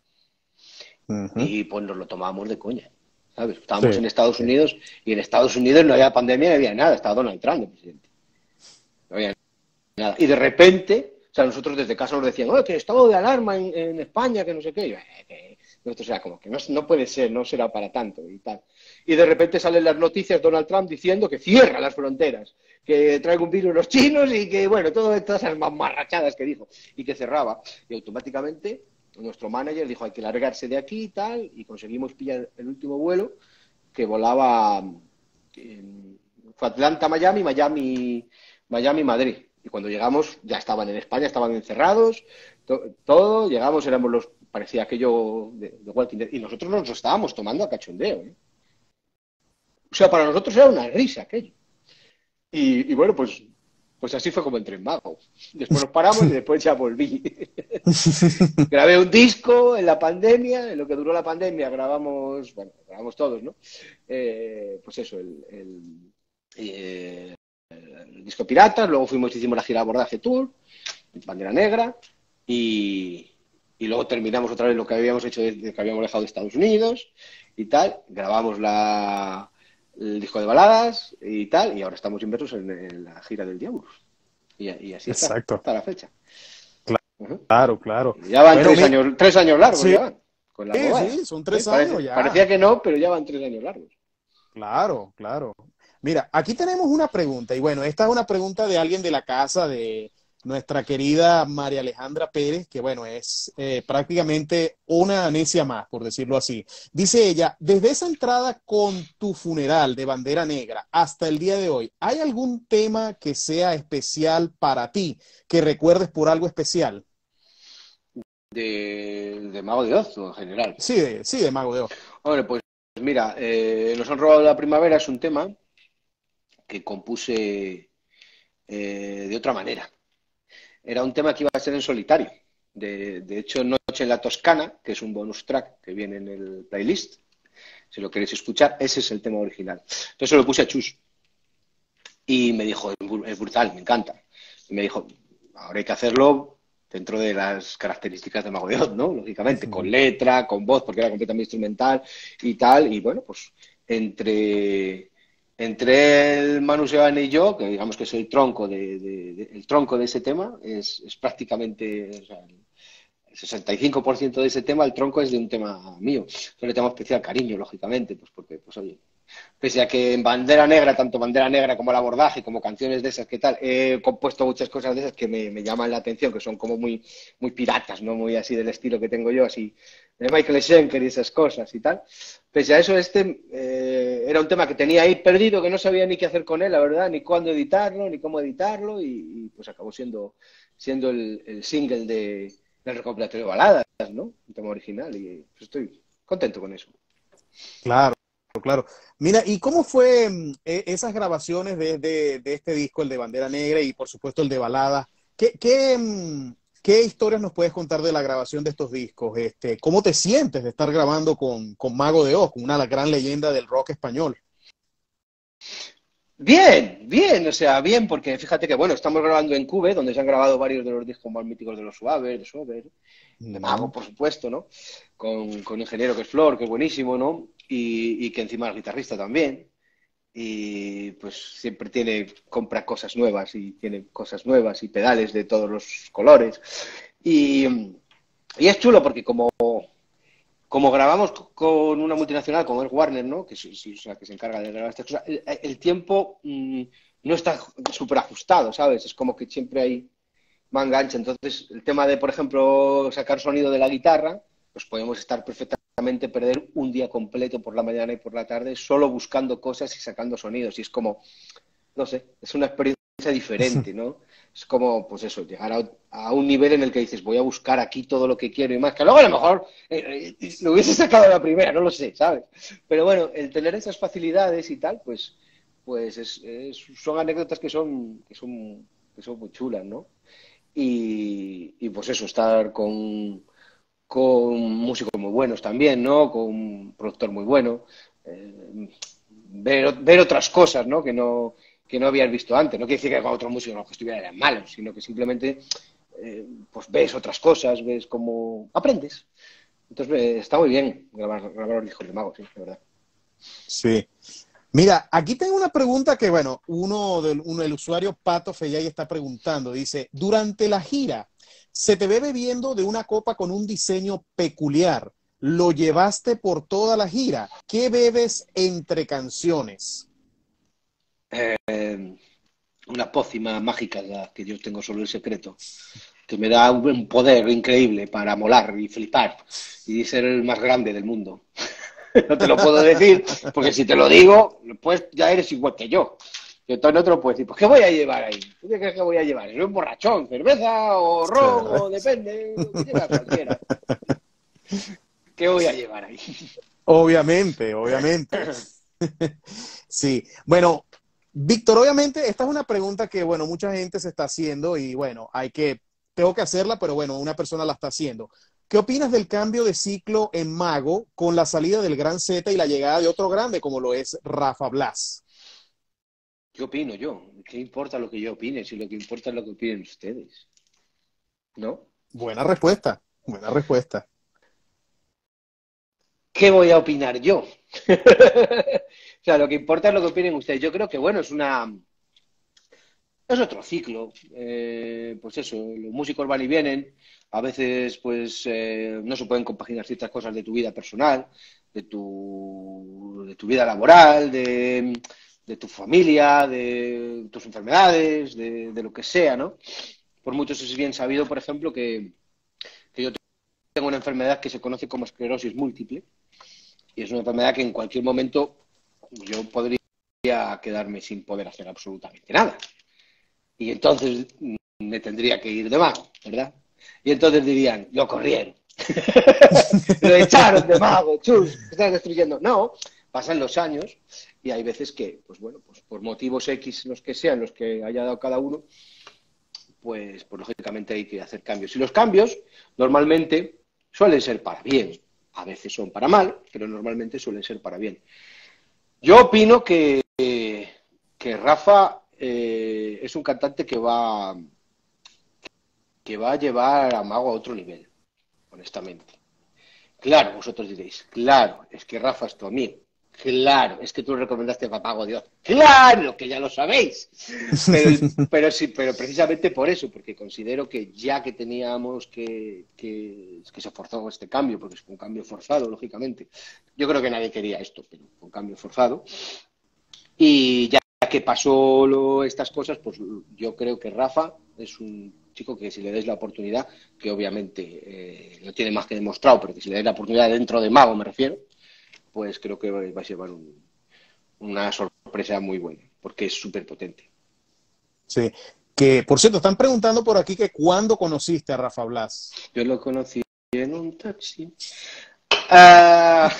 Y pues nos lo tomábamos de coña, ¿sabes? Estábamos en Estados Unidos y en Estados Unidos no había pandemia, no había nada, estaba Donald Trump de presidente. No había nada. Y de repente, o sea, nosotros desde casa nos decían, oye, que estado de alarma en España, que no sé qué. Y yo, nosotros era como que no puede ser, no será para tanto y tal. Y de repente salen las noticias Donald Trump diciendo que cierra las fronteras, que trae un virus los chinos y que, bueno, todas esas mamarrachadas que dijo y que cerraba. Y automáticamente nuestro manager dijo, hay que largarse de aquí y tal, y conseguimos pillar el último vuelo que volaba, fue Atlanta, Miami, Miami, Madrid. Y cuando llegamos ya estaban en España, estaban encerrados, todo, llegamos, parecía aquello de Walking Dead, y nosotros nos lo estábamos tomando a cachondeo, ¿eh? O sea, para nosotros era una risa aquello. Y bueno, pues así fue como entré en Mago. Después nos paramos y después ya volví. Grabé un disco en la pandemia, en lo que duró la pandemia grabamos todos, ¿no? Pues eso, el disco Piratas, luego hicimos la gira Abordaje Tour, Bandera Negra, y luego terminamos otra vez lo que habíamos hecho desde que habíamos dejado de Estados Unidos y tal, grabamos el disco de baladas y tal, y ahora estamos inmersos en la gira del Diablo. Y así está, hasta la fecha. Claro, claro. Y ya van 3 años largos, sí, ya van, con la bobada. Sí, son 3 años ya. Parecía que no, pero ya van 3 años largos. Claro, claro. Mira, aquí tenemos una pregunta, y bueno, esta es una pregunta de alguien de la casa, de nuestra querida María Alejandra Pérez, que bueno, es prácticamente una necia más, por decirlo así. Dice ella, desde esa entrada con tu funeral de Bandera Negra hasta el día de hoy, ¿hay algún tema que sea especial para ti, que recuerdes por algo especial? De Mago de Oz, en general. Sí, de Mago de Oz. Hombre, pues mira, Nos han robado la primavera es un tema que compuse de otra manera. Era un tema que iba a ser en solitario. De hecho, Noche en la Toscana, que es un bonus track que viene en el playlist, si lo queréis escuchar, ese es el tema original. Entonces se lo puse a Chus y me dijo, es brutal, me encanta. Y me dijo, ahora hay que hacerlo dentro de las características de Mago de Oz, ¿no? Lógicamente, con letra, con voz, porque era completamente instrumental y tal. Y bueno, pues entre el Manu Seoane y yo, que digamos que es el tronco el tronco de ese tema, es prácticamente, o sea, el 65% de ese tema, el tronco es de un tema mío. Yo le tengo especial cariño, lógicamente, pues porque, pues oye, pese a que en Bandera Negra, tanto Bandera Negra como El Abordaje, como canciones de esas que tal, he compuesto muchas cosas de esas que me llaman la atención, que son como muy, muy piratas, ¿no? Muy así del estilo que tengo yo, así, de Michael Schenker y esas cosas y tal. Pese a eso, era un tema que tenía ahí perdido, que no sabía ni qué hacer con él, la verdad, ni cuándo editarlo, ni cómo editarlo, y pues acabó siendo el single del recopilatorio de baladas, ¿no? Un tema original, y pues estoy contento con eso. Claro. Claro. Mira, ¿y cómo fue esas grabaciones de este disco, el de Bandera Negra y por supuesto el de Balada? ¿Qué historias nos puedes contar de la grabación de estos discos? ¿Cómo te sientes de estar grabando con Mago de Oz, con una gran leyenda del rock español? Bien, bien, o sea, bien, porque fíjate que, bueno, estamos grabando en Cube, donde se han grabado varios de los discos más míticos de los Suaves, de Sober, de Mago, Mm. por supuesto, ¿no? Con Ingeniero, que es Flor, que es buenísimo, ¿no? Y que encima es guitarrista también. Y pues siempre compra cosas nuevas y tiene cosas nuevas y pedales de todos los colores. Y, y es chulo porque como grabamos con una multinacional como es Warner, ¿no? Que, sí, o sea, que se encarga de grabar estas cosas, el tiempo no está súper ajustado, ¿sabes? Es como que siempre hay manga ancha. Entonces, el tema de, por ejemplo, sacar sonido de la guitarra, pues podemos estar perfectamente, perder un día completo por la mañana y por la tarde solo buscando cosas y sacando sonidos. Y es como, no sé, es una experiencia diferente, ¿no? Es como, pues eso, llegar a un nivel en el que dices, voy a buscar aquí todo lo que quiero y más, que luego a lo mejor lo hubiese sacado de la primera, no lo sé, ¿sabes? Pero bueno, el tener esas facilidades y tal, pues son anécdotas que son muy chulas, ¿no? Pues eso, estar con músicos muy buenos también, ¿no? Con un productor muy bueno, ver otras cosas, ¿no? Que no habías visto antes. No quiere decir que con otros músicos no que estuvieran malos, sino que simplemente pues ves otras cosas, ves cómo aprendes. Entonces está muy bien grabar los discos de Mago, sí, de verdad. Sí. Mira, aquí tengo una pregunta que, bueno, el usuario Pato Feyay está preguntando. Dice, durante la gira, ¿se te ve bebiendo de una copa con un diseño peculiar? ¿Lo llevaste por toda la gira? ¿Qué bebes entre canciones? Una pócima mágica que yo tengo solo el secreto, que me da un poder increíble para molar y flipar y ser el más grande del mundo. No te lo puedo decir, porque si te lo digo, pues ya eres igual que yo. Y entonces no te lo puedo decir. Pues, ¿qué voy a llevar ahí? ¿Tú qué crees que voy a llevar? ¿Es un borrachón? ¿Cerveza o Sí, ron? ¿verdad? O depende, lo que lleva cualquiera. ¿Qué voy a llevar ahí? Obviamente, obviamente. Sí, bueno, Víctor, obviamente esta es una pregunta que, bueno, mucha gente se está haciendo y, bueno, tengo que hacerla, pero bueno, una persona la está haciendo. ¿Qué opinas del cambio de ciclo en Mago con la salida del Gran Z y la llegada de otro grande como lo es Rafa Blas? ¿Qué opino yo? ¿Qué importa lo que yo opine? Si lo que importa es lo que opinen ustedes, ¿no? Buena respuesta, buena respuesta. ¿Qué voy a opinar yo? O sea, lo que importa es lo que opinen ustedes. Yo creo que, bueno, es otro ciclo. Pues eso, los músicos van y vienen. A veces, pues, no se pueden compaginar ciertas cosas de tu vida personal, de tu vida laboral, de tu familia, de tus enfermedades, de lo que sea, ¿no? Por muchos es bien sabido, por ejemplo, que yo tengo una enfermedad que se conoce como esclerosis múltiple y es una enfermedad que en cualquier momento yo podría quedarme sin poder hacer absolutamente nada. Y entonces me tendría que ir de mago, ¿verdad? Y entonces dirían, lo corrieron, lo echaron de mago, chus, estás destruyendo. No, pasan los años y hay veces que, pues bueno, pues por motivos X, los que sean, los que haya dado cada uno, pues lógicamente hay que hacer cambios. Y los cambios normalmente suelen ser para bien, a veces son para mal, pero normalmente suelen ser para bien. Yo opino que Rafa es un cantante que va a llevar a Mago a otro nivel, honestamente. Claro, vosotros diréis, claro, es que Rafa es tu amigo. Claro, es que tú recomendaste a Papago Dios. Claro, que ya lo sabéis. Pero precisamente por eso, porque considero que ya que teníamos que se forzó este cambio, porque es un cambio forzado, lógicamente. Yo creo que nadie quería esto, pero un cambio forzado. Y ya que pasó estas cosas, pues yo creo que Rafa es un chico que si le dais la oportunidad, que obviamente lo tiene más que demostrado, pero que si le dais la oportunidad dentro de Mago me refiero, pues creo que vais a llevar una sorpresa muy buena, porque es súper potente. Sí, que por cierto, están preguntando por aquí que cuándo conociste a Rafa Blas. Yo lo conocí en un taxi. Ah,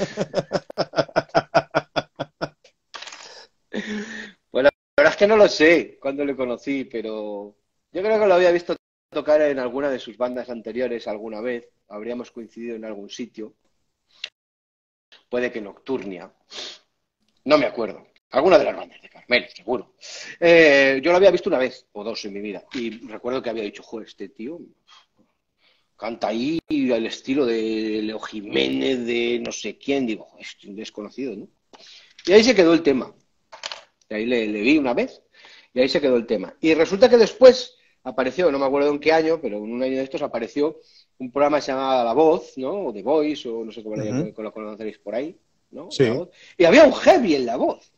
bueno, la verdad es que no lo sé cuándo lo conocí, pero yo creo que lo había visto tocar en alguna de sus bandas anteriores alguna vez. Habríamos coincidido en algún sitio. Puede que Nocturnia. No me acuerdo. Alguna de las bandas de Carmelo, seguro. Yo lo había visto una vez o dos en mi vida. Y recuerdo que había dicho, joder, este tío canta ahí al estilo de Leo Jiménez, de no sé quién. Digo, joder, es un desconocido, ¿no? Y ahí se quedó el tema. Y ahí le vi una vez y ahí se quedó el tema. Y resulta que después apareció, no me acuerdo en qué año, pero en un año de estos apareció un programa que se llamaba La Voz, ¿no? O The Voice, o no sé cómo Ujú. lo conoceréis por ahí, ¿no? La Sí. Voz. Y había un heavy en La Voz.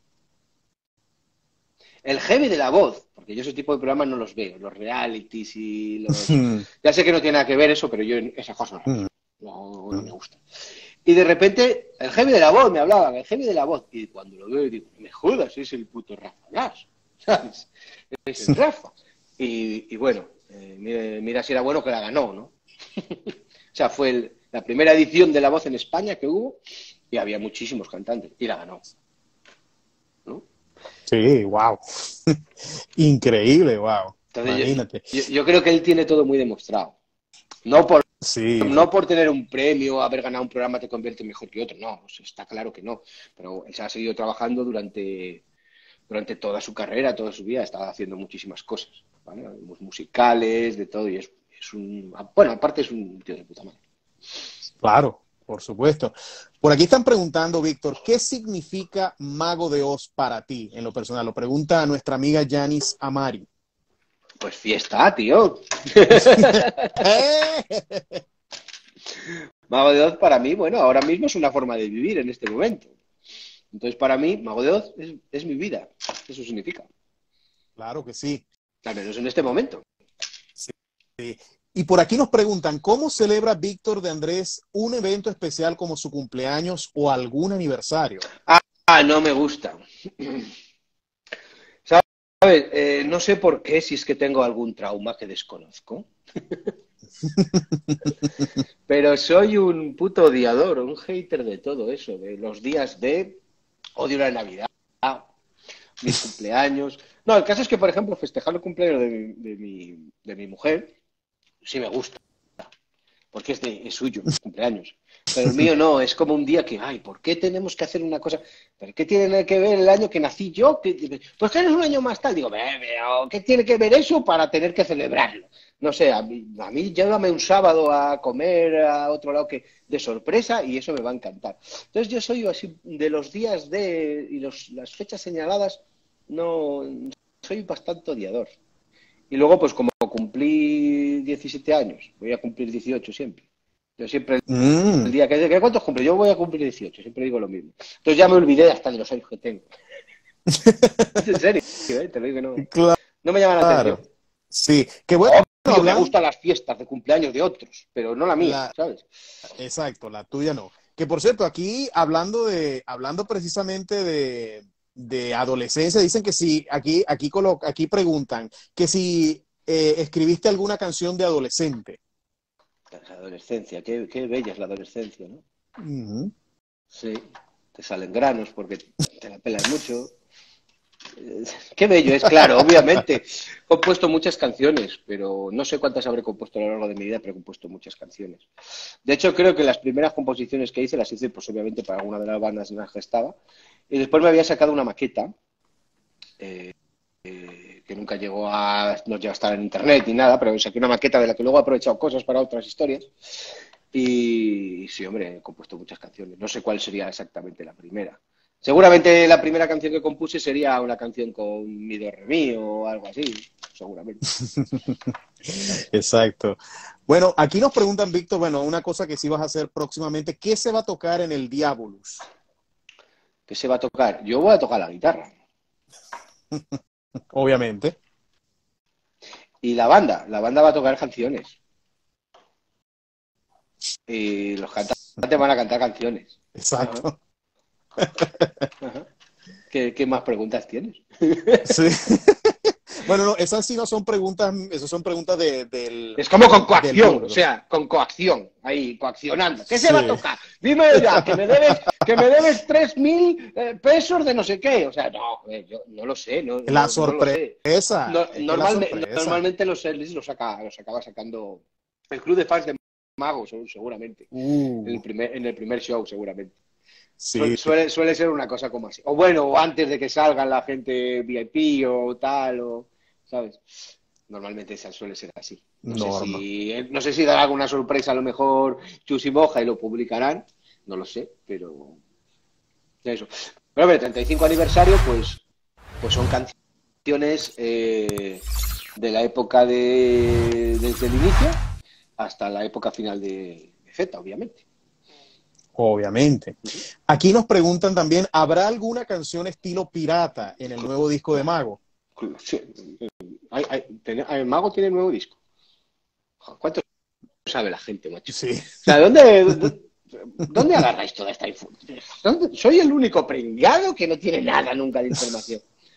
El heavy de La Voz, porque yo ese tipo de programas no los veo, los realities y los... Ya sé que no tiene nada que ver eso, pero yo esas cosas no las veo. No, no me gusta. Y de repente, el heavy de La Voz me hablaba, el heavy de La Voz. Y cuando lo veo, digo, no me jodas, es el puto Rafa Blas, ¿sabes? Es el Rafa. Y bueno, mira si era bueno que la ganó, ¿no? O sea, fue la primera edición de La Voz en España que hubo y había muchísimos cantantes y la ganó, ¿no? Sí, wow. Increíble, wow. Entonces, Imagínate. yo creo que él tiene todo muy demostrado. No por, Sí, no por tener un premio, haber ganado un programa te convierte mejor que otro, no, pues está claro que no. Pero él se ha seguido trabajando durante toda su carrera, toda su vida, estaba haciendo muchísimas cosas, ¿vale? Musicales, de todo, y es un... Bueno, aparte es un tío de puta madre. claro, por supuesto. Por aquí están preguntando, Víctor, ¿qué significa Mago de Oz para ti en lo personal? Lo pregunta nuestra amiga Yanis Amari. Pues fiesta, tío. Mago de Oz para mí, bueno, ahora mismo es una forma de vivir en este momento. Entonces, para mí, Mago de Oz es mi vida. Eso significa. Claro que sí. Al menos en este momento. Sí. Y por aquí nos preguntan, ¿cómo celebra Víctor de Andrés un evento especial como su cumpleaños o algún aniversario? No me gusta. ¿Sabes? No sé por qué, si es que tengo algún trauma que desconozco, pero soy un puto odiador, un hater de todo eso, de los días de odio la Navidad, mis cumpleaños. No, el caso es que, por ejemplo, festejar el cumpleaños de mi mujer, sí me gusta, porque es suyo, mi cumpleaños. Pero el mío no, es como un día que, ay, ¿por qué tenemos que hacer una cosa? ¿Pero qué tiene que ver el año que nací yo? Pues que eres un año más tal. Digo, pero ¿qué tiene que ver eso para tener que celebrarlo? No sé, a mí llévame un sábado a comer a otro lado que de sorpresa y eso me va a encantar. Entonces yo soy así, de los días y las fechas señaladas, no, soy bastante odiador. Y luego, pues como cumplí 17 años, voy a cumplir 18 siempre. Yo siempre el Mm, día que ¿cuántos cumple? Yo voy a cumplir 18, siempre digo lo mismo. Entonces ya me olvidé hasta de los años que tengo. Es en serio, te lo digo que no. No me llama la atención. claro. Sí, que bueno, Obvio, me hablan gustan las fiestas de cumpleaños de otros, pero no la mía, la, ¿sabes? exacto, la tuya no. Que por cierto, aquí hablando precisamente de adolescencia, dicen que si, aquí preguntan que si escribiste alguna canción de adolescente. La adolescencia, qué bella es la adolescencia, ¿no? Ujú. Sí, te salen granos porque te la pelas mucho. Qué bello es, claro, obviamente. He compuesto muchas canciones, pero no sé cuántas habré compuesto a lo largo de mi vida, pero he compuesto muchas canciones. De hecho, creo que las primeras composiciones que hice las hice, pues obviamente, para alguna de las bandas en las que estaba. Y después me había sacado una maqueta, que nunca no llegó a estar en internet ni nada, pero saqué una maqueta de la que luego he aprovechado cosas para otras historias. Y sí, hombre, he compuesto muchas canciones. No sé cuál sería exactamente la primera. Seguramente la primera canción que compuse sería una canción con mi do re mi o algo así, seguramente, ¿sabes? Exacto. Bueno, aquí nos preguntan, Víctor, bueno, una cosa que sí vas a hacer próximamente, ¿qué se va a tocar en el Diabolus? ¿Qué se va a tocar? Yo voy a tocar la guitarra. Obviamente. Y la banda va a tocar canciones. Y los cantantes van a cantar canciones. Ajá, Exacto. ajá. ¿Qué más preguntas tienes? Sí. Bueno, no, esas sí no son preguntas, esas son preguntas Es como con del coacción, o público. sea, con coacción, ahí, coaccionando. ¿Qué se va a Sí. tocar? Dime ya, que me debes 3.000 pesos de no sé qué. O sea, no, yo no lo sé, no, La no, no lo sé. sorpresa, es que la sorpresa. Normalmente los setlist los acaba sacando el club de fans de Magos, seguramente. Uh, En el primer show, seguramente. Sí, Suele ser una cosa como así. O bueno, o antes de que salgan la gente VIP o tal, o, ¿sabes? Normalmente esa suele ser así. norma. No sé si dará alguna sorpresa a lo mejor Chus y Moja y lo publicarán, no lo sé, pero eso. Pero a ver, 35 aniversario, pues son canciones de la época desde el inicio hasta la época final de Z, obviamente. Obviamente. Aquí nos preguntan también, ¿habrá alguna canción estilo pirata en el nuevo disco de Mago? Sí, el Mago tiene nuevo disco. ¿Cuánto sabe la gente, macho? Sí, O sea, ¿dónde agarráis toda esta información? Soy el único pringado que no tiene nada nunca de información.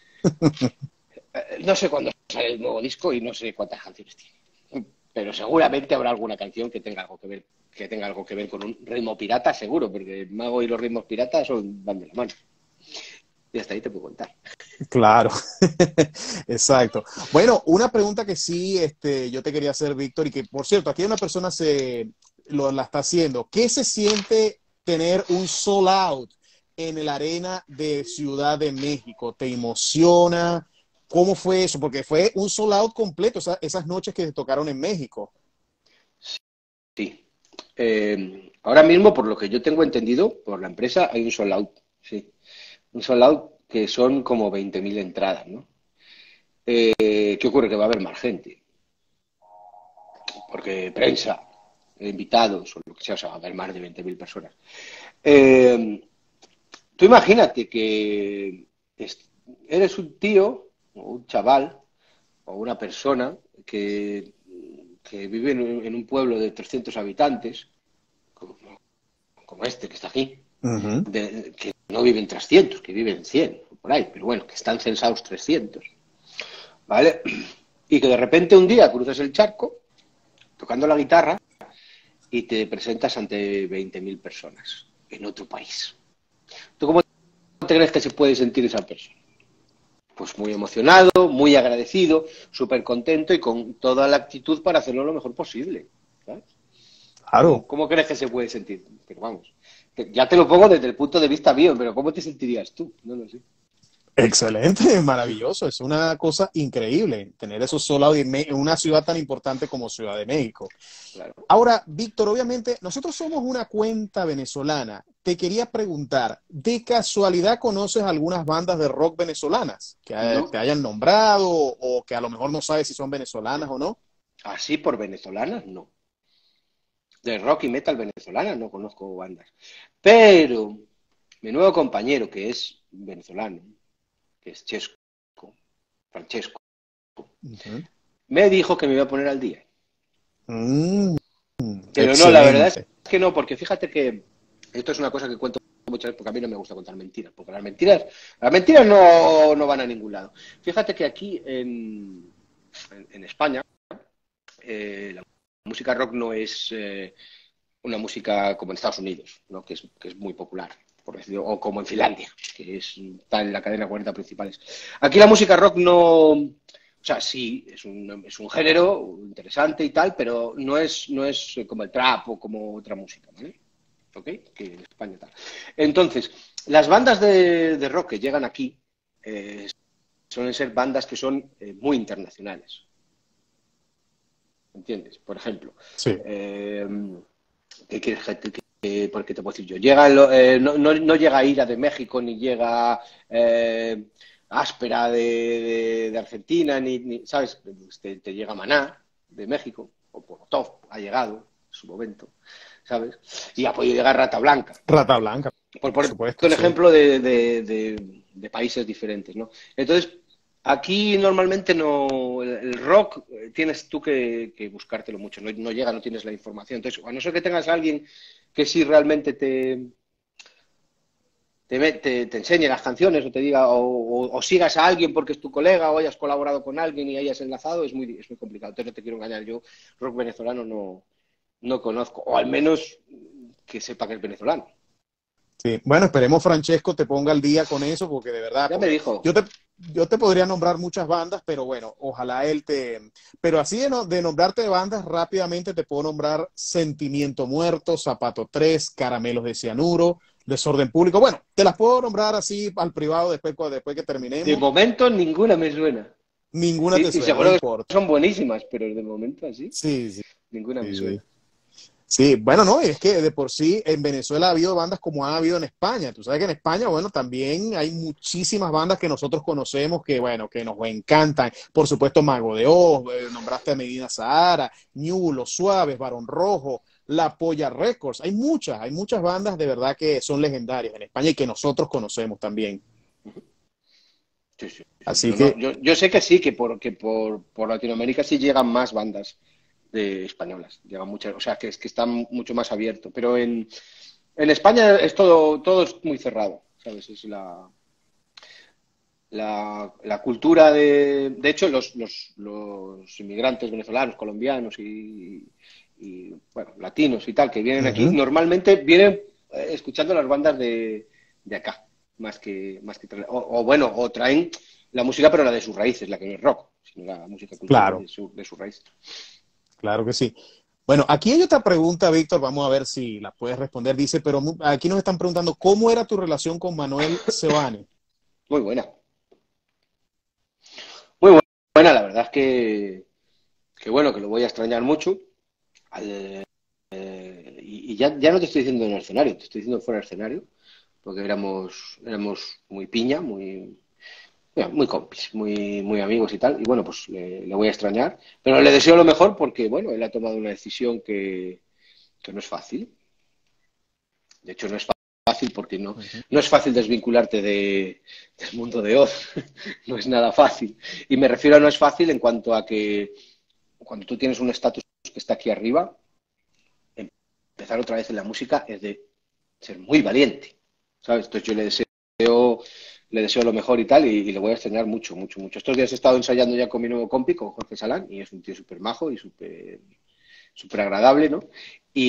No sé cuándo sale el nuevo disco y no sé cuántas canciones tiene. Pero seguramente habrá alguna canción que tenga algo que ver con un ritmo pirata, seguro, porque el Mago y los ritmos piratas van de la mano. Y hasta ahí te puedo contar. claro. Exacto. Bueno, una pregunta que sí yo te quería hacer, Víctor, y que, por cierto, aquí una persona la está haciendo. ¿Qué se siente tener un sold out en el Arena de Ciudad de México? ¿Te emociona? ¿Cómo fue eso? Porque fue un sold out completo esas noches que te tocaron en México. Sí. Ahora mismo, por lo que yo tengo entendido, por la empresa hay un sold out. Sí. Un sold out que son como 20.000 entradas, ¿no? ¿Qué ocurre? Que va a haber más gente. Porque prensa, invitados o lo que sea, o sea, va a haber más de 20.000 personas. Eh, Tú imagínate que eres un tío o un chaval o una persona que vive en un pueblo de 300 habitantes, como, como este que está aquí, Ujú. que no viven 300, que viven 100, por ahí, pero bueno, que están censados 300, ¿vale? Y que de repente un día cruzas el charco tocando la guitarra y te presentas ante 20.000 personas en otro país. ¿Tú cómo te crees que se puede sentir esa persona? Pues muy emocionado, muy agradecido, súper contento y con toda la actitud para hacerlo lo mejor posible. ¿Sabes? Claro. ¿Cómo crees que se puede sentir? Pero vamos, ya te lo pongo desde el punto de vista mío, pero ¿cómo te sentirías tú? No lo sé. Excelente, maravilloso. Es una cosa increíble tener esos solados en una ciudad tan importante como Ciudad de México. Claro. Ahora, Víctor, obviamente, nosotros somos una cuenta venezolana. Te quería preguntar, ¿de casualidad conoces algunas bandas de rock venezolanas que te No, hayan nombrado o que a lo mejor no sabes si son venezolanas o no? así por venezolanas, no. De rock y metal venezolanas no conozco bandas. Pero mi nuevo compañero, que es venezolano, que es Francesco, Ujú. me dijo que me iba a poner al día. Mm, Pero no, la verdad es excelente. que no, porque fíjate que esto es una cosa que cuento muchas veces, porque a mí no me gusta contar mentiras, porque las mentiras no van a ningún lado. Fíjate que aquí en España la música rock no es una música como en Estados Unidos, ¿no? Que es muy popular, por decirlo, o como en Finlandia, que está en la cadena 40 principales. Aquí la música rock no, o sea, sí, es un género interesante y tal, pero no es como el trap o como otra música, ¿vale? ¿Ok? Que en España tal. Entonces, las bandas de rock que llegan aquí eh, suelen ser bandas que son muy internacionales, ¿entiendes? Por ejemplo, Sí. eh, ¿qué quieres porque te puedo decir yo? No llega Ira de México, ni llega Áspera de Argentina, ¿sabes? Te llega Maná de México, o Molotov ha llegado en su momento, ¿sabes? Y ha podido llegar Rata Blanca, Rata Blanca, por por supuesto, un sí. ejemplo de países diferentes, ¿no? Entonces, aquí normalmente no, el rock tienes tú que buscártelo mucho, no llega, no tienes la información. Entonces, a no ser que tengas a alguien que sí realmente te enseñe las canciones o te diga, o sigas a alguien porque es tu colega o hayas colaborado con alguien y hayas enlazado, es muy complicado. Entonces, no te quiero engañar, yo rock venezolano no conozco, o al menos que sepa que es venezolano. Sí, bueno, esperemos Francesco te ponga al día con eso, porque de verdad, Ya me porque dijo, yo te podría nombrar muchas bandas, pero bueno, ojalá él te... Pero así de nombrarte bandas, rápidamente te puedo nombrar Sentimiento Muerto, Zapato 3, Caramelos de Cianuro, Desorden Público. Bueno, te las puedo nombrar así al privado después que De terminemos. momento ninguna me suena. Ninguna te Y suena, no seguro que importa. son buenísimas, pero de momento así, Sí, sí, ninguna me sí, sí. suena. Sí, bueno, no, es que de por sí en Venezuela ha habido bandas como ha habido en España. Tú sabes que en España, bueno, también hay muchísimas bandas que nosotros conocemos que, bueno, que nos encantan. Por supuesto, Mago de Oz, nombraste a Medina Sahara, Ñu, Los Suaves, Barón Rojo, La Polla Records. Hay muchas bandas de verdad que son legendarias en España y que nosotros conocemos también. Sí, sí, sí, Así pero no, que, yo sé que sí, por Latinoamérica sí llegan más bandas de españolas, llegan muchas, o sea, que es que están mucho más abierto, pero en España es todo es muy cerrado, ¿sabes? Es la cultura de hecho, los inmigrantes venezolanos, colombianos bueno, latinos y tal, que vienen aquí, ujú, normalmente vienen escuchando las bandas de acá, bueno, o traen la música, pero la de sus raíces, la que no es rock, sino la música cultural claro, de su raíz. claro que sí. Bueno, aquí hay otra pregunta, Víctor, vamos a ver si la puedes responder. Dice, pero aquí nos están preguntando, ¿cómo era tu relación con Manuel Sebane? Muy buena, muy buena, la verdad es que bueno, que lo voy a extrañar mucho. Y ya no te estoy diciendo en el escenario, te estoy diciendo fuera del escenario, porque éramos muy piña, mira, muy compis, muy amigos y tal. Y bueno, pues le voy a extrañar, pero le deseo lo mejor porque, bueno, él ha tomado una decisión que no es fácil. De hecho, no es fácil porque Ujú. no es fácil desvincularte del mundo de Oz, no es nada fácil. Y me refiero a no es fácil en cuanto a que cuando tú tienes un estatus que está aquí arriba, empezar otra vez en la música es de ser muy valiente, ¿sabes? Entonces yo le deseo lo mejor y tal, y le voy a extrañar mucho, mucho, mucho. Estos días he estado ensayando ya con mi nuevo compi, con Jorge Salán, y es un tío súper majo y súper agradable, ¿no? Y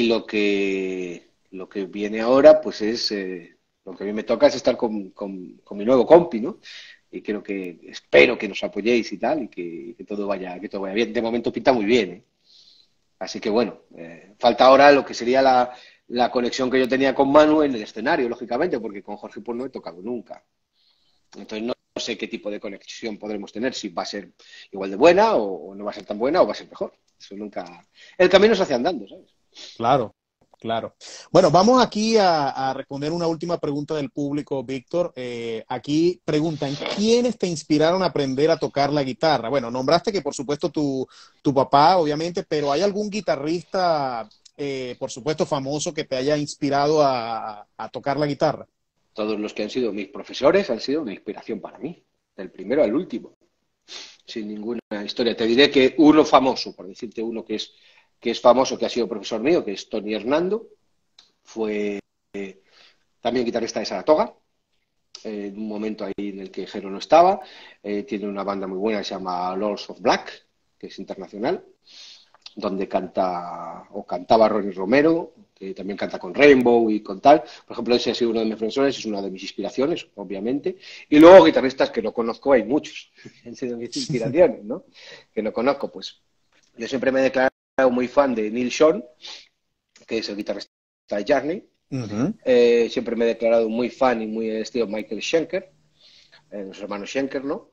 lo que viene ahora, pues lo que a mí me toca es estar con mi nuevo compi, ¿no? Y espero que nos apoyéis y tal, y que todo vaya bien. De momento pinta muy bien, ¿eh? Así que bueno, falta ahora lo que sería la conexión que yo tenía con Manu en el escenario, lógicamente, porque con Jorge pues no he tocado nunca. Entonces no sé qué tipo de conexión podremos tener, si va a ser igual de buena o no va a ser tan buena o va a ser mejor. Eso nunca. El camino se hace andando, ¿sabes? Claro, claro. Bueno, vamos aquí a responder una última pregunta del público, Víctor. Aquí preguntan, ¿quiénes te inspiraron a aprender a tocar la guitarra? Bueno, nombraste que por supuesto tu papá, obviamente, pero ¿hay algún guitarrista, por supuesto, famoso que te haya inspirado a tocar la guitarra? Todos los que han sido mis profesores han sido una inspiración para mí, del primero al último, sin ninguna historia. Te diré que uno famoso, por decirte uno que es famoso, que ha sido profesor mío, que es Tony Hernando, fue también guitarrista de Saratoga, en un momento ahí en el que Jero no estaba. Tiene una banda muy buena que se llama Lords of Black, que es internacional, donde cantaba Ronnie Romero, que también canta con Rainbow y con tal. Por ejemplo, ese ha sido uno de mis profesores, es una de mis inspiraciones, obviamente. Y luego guitarristas que no conozco, hay muchos, han sido mis inspiraciones, ¿no? Que no conozco, pues yo siempre me he declarado muy fan de Neil Schon, que es el guitarrista de Journey. Ujú. Siempre me he declarado muy fan y muy estilo Michael Schenker, los hermanos Schenker, ¿no?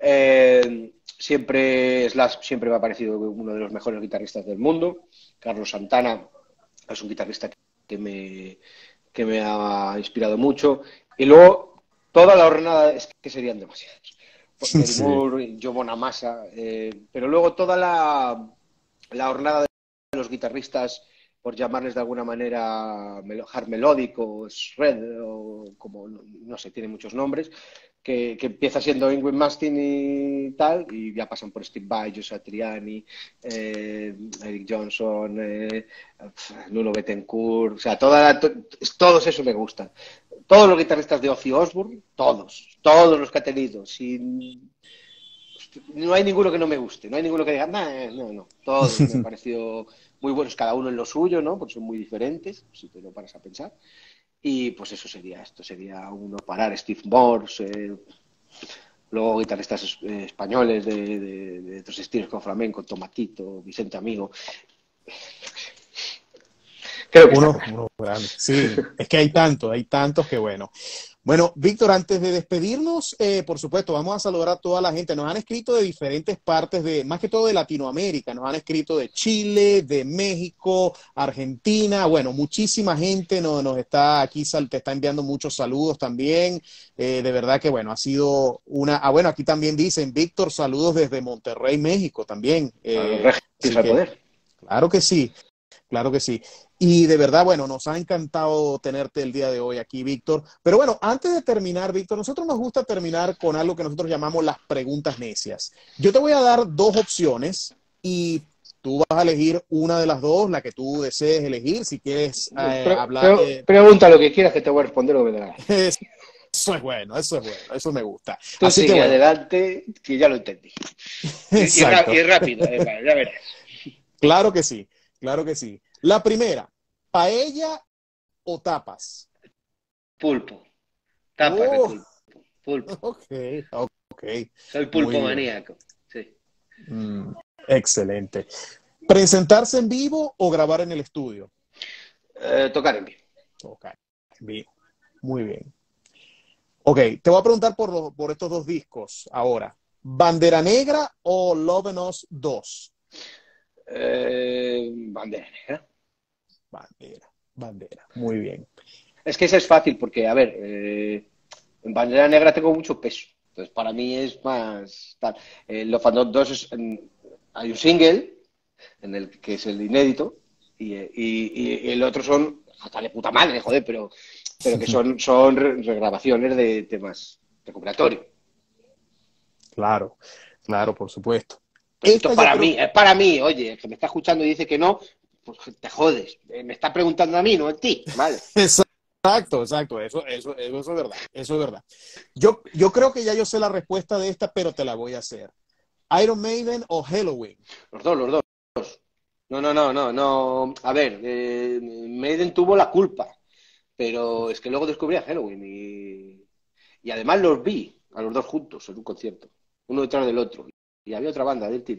Siempre me ha parecido uno de los mejores guitarristas del mundo. Carlos Santana es un guitarrista que me ha inspirado mucho. Y luego, toda la hornada, es que serían demasiados. Gary Sí. Moore, Joe Bonamassa, pero luego toda la hornada de los guitarristas, por llamarles de alguna manera hard melódico, shred, o como, no sé, tiene muchos nombres, que empieza siendo Ingrid Mastin y tal, y ya pasan por Steve Vai, Joe Satriani, Eric Johnson, Nuno Bettencourt, o sea, todos esos me gustan. Todos los guitarristas de Ozzy Osbourne, todos los que ha tenido, no hay ninguno que no me guste, no hay ninguno que diga, nah, no, todos me han parecido muy buenos, cada uno en lo suyo, ¿no? Porque son muy diferentes, si te lo paras a pensar. Y pues esto sería uno parar, Steve Morse, luego guitarristas españoles de otros estilos como flamenco, Tomatito, Vicente Amigo. Creo que está claro. Uno grande. Sí, es que hay tantos que bueno. Bueno, Víctor, antes de despedirnos, por supuesto, vamos a saludar a toda la gente. Nos han escrito de diferentes partes, más que todo de Latinoamérica. Nos han escrito de Chile, de México, Argentina. Bueno, muchísima gente nos está aquí, te está enviando muchos saludos también. De verdad que, bueno, ha sido bueno, aquí también dicen, Víctor, saludos desde Monterrey, México también. A los regios al poder. Claro que sí. Claro que sí. Y de verdad, bueno, nos ha encantado tenerte el día de hoy aquí, Víctor. Pero bueno, antes de terminar, Víctor, nosotros nos gusta terminar con algo que nosotros llamamos las preguntas necias. Yo te voy a dar dos opciones y tú vas a elegir una de las dos, la que tú desees elegir. Si quieres hablar... pregunta lo que quieras que te voy a responder lo que me da. Eso es bueno, eso me gusta. Tú Así sigue que bueno. adelante, que ya lo entendí. Y rápido, ya verás. Claro que sí. Claro que sí. La primera, ¿paella o tapas? Pulpo. Tapas de pulpo. Pulpo. Ok. Soy pulpo maníaco. Sí. Excelente. ¿Presentarse en vivo o grabar en el estudio? Tocar en vivo. Tocar en vivo. Muy bien. Ok, te voy a preguntar por estos dos discos ahora. ¿Bandera Negra o Love and Us 2? Bandera Negra. Bandera. Muy bien. Es que eso es fácil porque, a ver, en Bandera Negra tengo mucho peso. Entonces, para mí es más tal. Love and Us 2 hay un single en el que es el inédito y el otro son hasta de puta madre, joder, pero que son regrabaciones de temas recuperatorios. Claro, por supuesto. Esto es para mí, oye, el que me está escuchando y dice que no, pues te jodes. Me está preguntando a mí, no a ti, ¿vale? Exacto, eso es verdad, eso es verdad. Yo creo que ya yo sé la respuesta de esta, pero te la voy a hacer. ¿Iron Maiden o Halloween? Los dos. No. A ver, Maiden tuvo la culpa, pero es que luego descubrí a Halloween y además los vi a los dos juntos en un concierto, uno detrás del otro. Y había otra banda, Dirty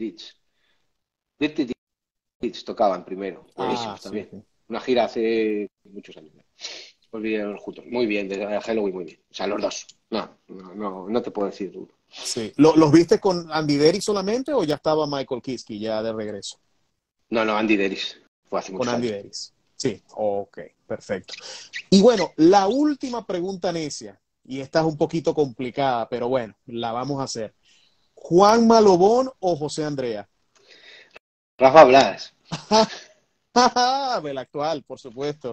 Deeds tocaban primero, buenísimos también. Sí. Una gira hace muchos años. Los vi juntos, muy bien, desde Halloween muy bien. O sea, los dos. No te puedo decir uno. Sí. ¿Los viste con Andy Deris solamente o ya estaba Michael Kiske ya de regreso? No, Andy Deris. Fue hace muchos años. Con Andy Deris. Sí, ok, perfecto. Y bueno, la última pregunta necia, y esta es un poquito complicada, pero bueno, la vamos a hacer. ¿Juan Malobón o José Andrea? Rafa Blas. El actual, por supuesto.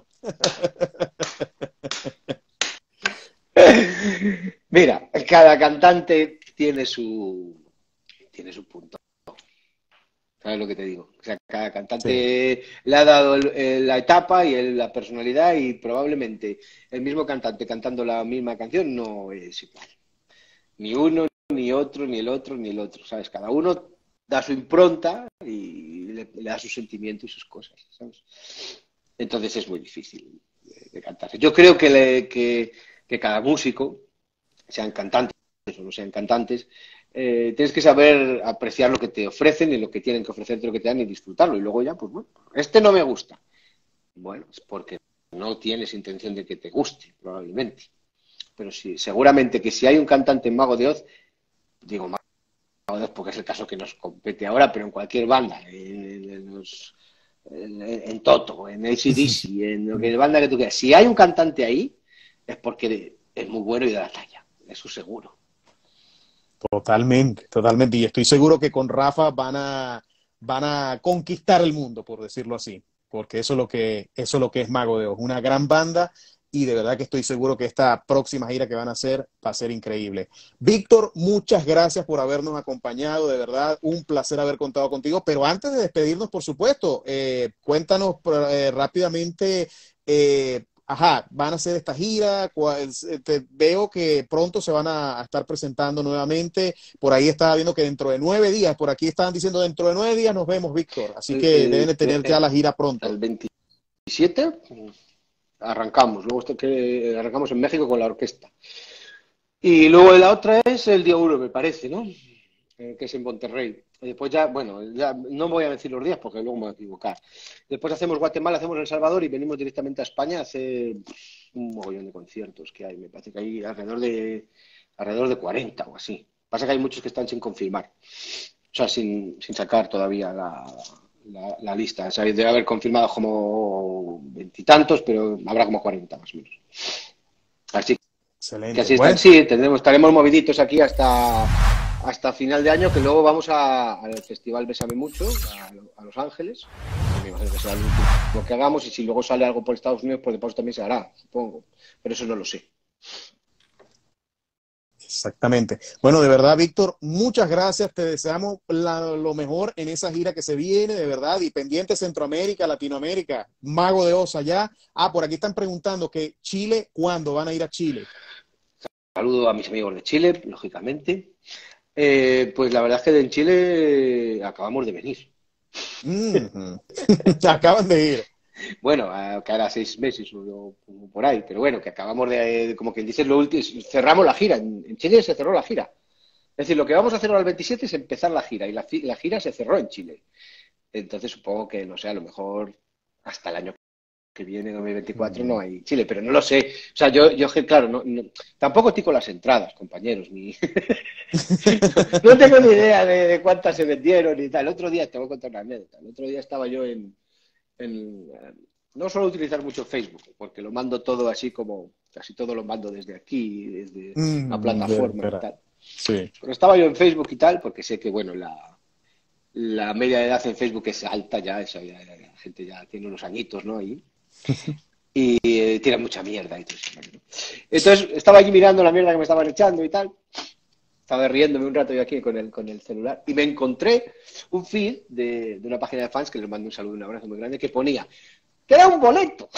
Mira, cada cantante tiene su punto. ¿Sabes lo que te digo? O sea, cada cantante le ha dado la etapa y la personalidad y probablemente el mismo cantante cantando la misma canción no es igual. Ni uno, ni otro, ni el otro, ni el otro, ¿sabes? Cada uno da su impronta y le da sus sentimientos y sus cosas, ¿sabes? Entonces es muy difícil de cantar. Yo creo que cada músico, sean cantantes o no sean cantantes, tienes que saber apreciar lo que te ofrecen y lo que tienen que ofrecerte, lo que te dan y disfrutarlo. Y luego ya, pues bueno, este no me gusta. Bueno, es porque no tienes intención de que te guste, probablemente. Pero sí, seguramente que si hay un cantante en Mago de Oz, digo Mago de Oz porque es el caso que nos compete ahora, pero en cualquier banda, en Toto, en AC/DC, en lo que banda que tú quieras, si hay un cantante ahí, es porque es muy bueno y de la talla, eso seguro. Totalmente. Y estoy seguro que con Rafa van a conquistar el mundo, por decirlo así, porque eso es lo que es Mago de Oz, una gran banda. Y de verdad que estoy seguro que esta próxima gira que van a hacer va a ser increíble. Víctor, muchas gracias por habernos acompañado, de verdad, un placer haber contado contigo. Pero antes de despedirnos, por supuesto, cuéntanos rápidamente, van a hacer esta gira, veo que pronto se van a estar presentando nuevamente, por ahí estaba viendo que dentro de 9 días, por aquí estaban diciendo dentro de 9 días nos vemos, Víctor, así que deben de tener ya la gira pronto. El 27 arrancamos, luego arrancamos en México con la orquesta. Y luego la otra es el día 1, me parece, ¿no? que es en Monterrey. Y después ya, bueno, ya no voy a decir los días porque luego me voy a equivocar. Después hacemos Guatemala, hacemos El Salvador y venimos directamente a España a hacer un mogollón de conciertos que hay. Me parece que hay alrededor de 40 o así. Pasa que hay muchos que están sin confirmar. O sea, sin sacar todavía la lista. O sea, debe haber confirmado como veintitantos, pero habrá como 40 más o menos. Así que Excelente. así está. Bueno, Sí, estaremos moviditos aquí hasta final de año, que luego vamos al Festival Bésame Mucho, a Los Ángeles. Que me imagino que será el último que hagamos, y si luego sale algo por Estados Unidos, pues de paso también se hará, supongo. Pero eso no lo sé. exactamente. Bueno, de verdad, Víctor, muchas gracias. Te deseamos lo mejor en esa gira que se viene, de verdad. Y pendiente Centroamérica, Latinoamérica, Mago de Oz allá. Ah, por aquí están preguntando que Chile, ¿cuándo van a ir a Chile? Saludo a mis amigos de Chile, lógicamente. Pues la verdad es que en Chile acabamos de venir. Mm. Acaban de ir. Bueno, que hará 6 meses o por ahí, pero bueno, que acabamos como que dices lo último, cerramos la gira. En Chile se cerró la gira. Es decir, lo que vamos a hacer ahora el 27 es empezar la gira, y la gira se cerró en Chile. Entonces supongo que, no sé, a lo mejor hasta el año que viene, 2024, no hay Chile, pero no lo sé. O sea, yo claro, tampoco tico las entradas, compañeros, ni no tengo ni idea de cuántas se vendieron y tal. El otro día, te voy a contar una anécdota. El otro día estaba yo no suelo utilizar mucho Facebook, porque lo mando todo así como, casi todo lo mando desde aquí, desde una plataforma y Espera. tal. Sí. Pero estaba yo en Facebook y tal, porque sé que, bueno, la media de edad en Facebook es alta ya, la gente ya tiene unos añitos, ¿no? Y tira mucha mierda y todo eso, ¿no? Entonces estaba allí mirando la mierda que me estaban echando y tal. Estaba riéndome un rato yo aquí con el celular, y me encontré un feed de una página de fans, que les mando un saludo y un abrazo muy grande, que ponía que era un boleto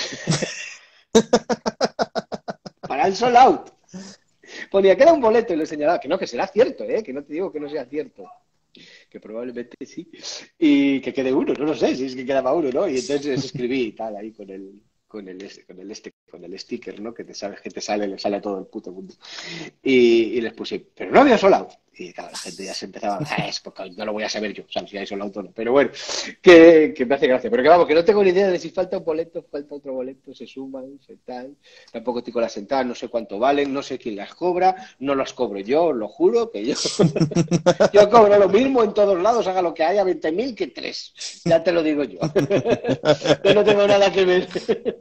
para el Sold Out. Ponía que era un boleto y lo señalaba, que no, que será cierto, que no te digo que no sea cierto, que probablemente sí, y que quede uno, no lo sé, si es que quedaba uno, ¿no? Y entonces escribí y tal ahí con el sticker, ¿no? Le sale a todo el puto mundo. Y les puse, pero no había solado. Y claro, la gente ya se empezaba a es porque no lo voy a saber yo, o sea, si hay solado o no. Pero bueno, que me hace gracia. Pero que vamos, que no tengo ni idea de si falta un boleto, falta otro boleto, se suman, se tal. Tampoco tico las entradas, no sé cuánto valen, no sé quién las cobra, no las cobro yo, lo juro que yo. Yo cobro lo mismo en todos lados, haga lo que haya, 20.000 que 3. Ya te lo digo yo. Yo no tengo nada que ver.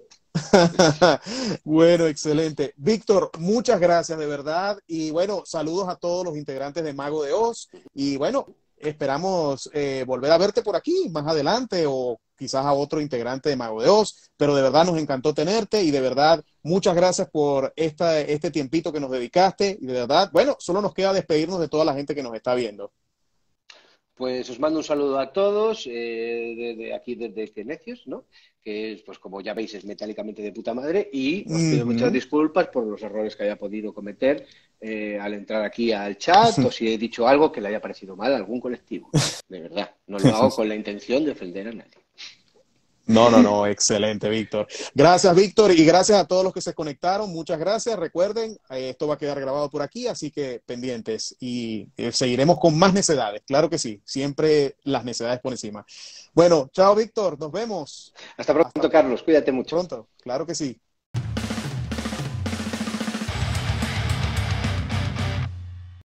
Bueno, excelente. Víctor, muchas gracias de verdad. Y bueno, saludos a todos los integrantes de Mago de Oz. Y bueno, esperamos volver a verte por aquí más adelante, o quizás a otro integrante de Mago de Oz. Pero de verdad nos encantó tenerte, y de verdad muchas gracias por este tiempito que nos dedicaste. Y de verdad, bueno, solo nos queda despedirnos de toda la gente que nos está viendo. Pues os mando un saludo a todos, desde aquí, desde Genecios, ¿no? Que es, pues como ya veis, es metálicamente de puta madre, y os pido muchas Ujú. disculpas por los errores que haya podido cometer al entrar aquí al chat, o si he dicho algo que le haya parecido mal a algún colectivo. De verdad, no lo hago con la intención de ofender a nadie. No, no, no, excelente, Víctor. Gracias, Víctor, y gracias a todos los que se conectaron. Muchas gracias. Recuerden, esto va a quedar grabado por aquí, así que pendientes, y seguiremos con más necedades. Claro que sí, siempre las necedades por encima. Bueno, chao, Víctor, nos vemos. Hasta Hasta pronto, Carlos, cuídate mucho. pronto, claro que sí.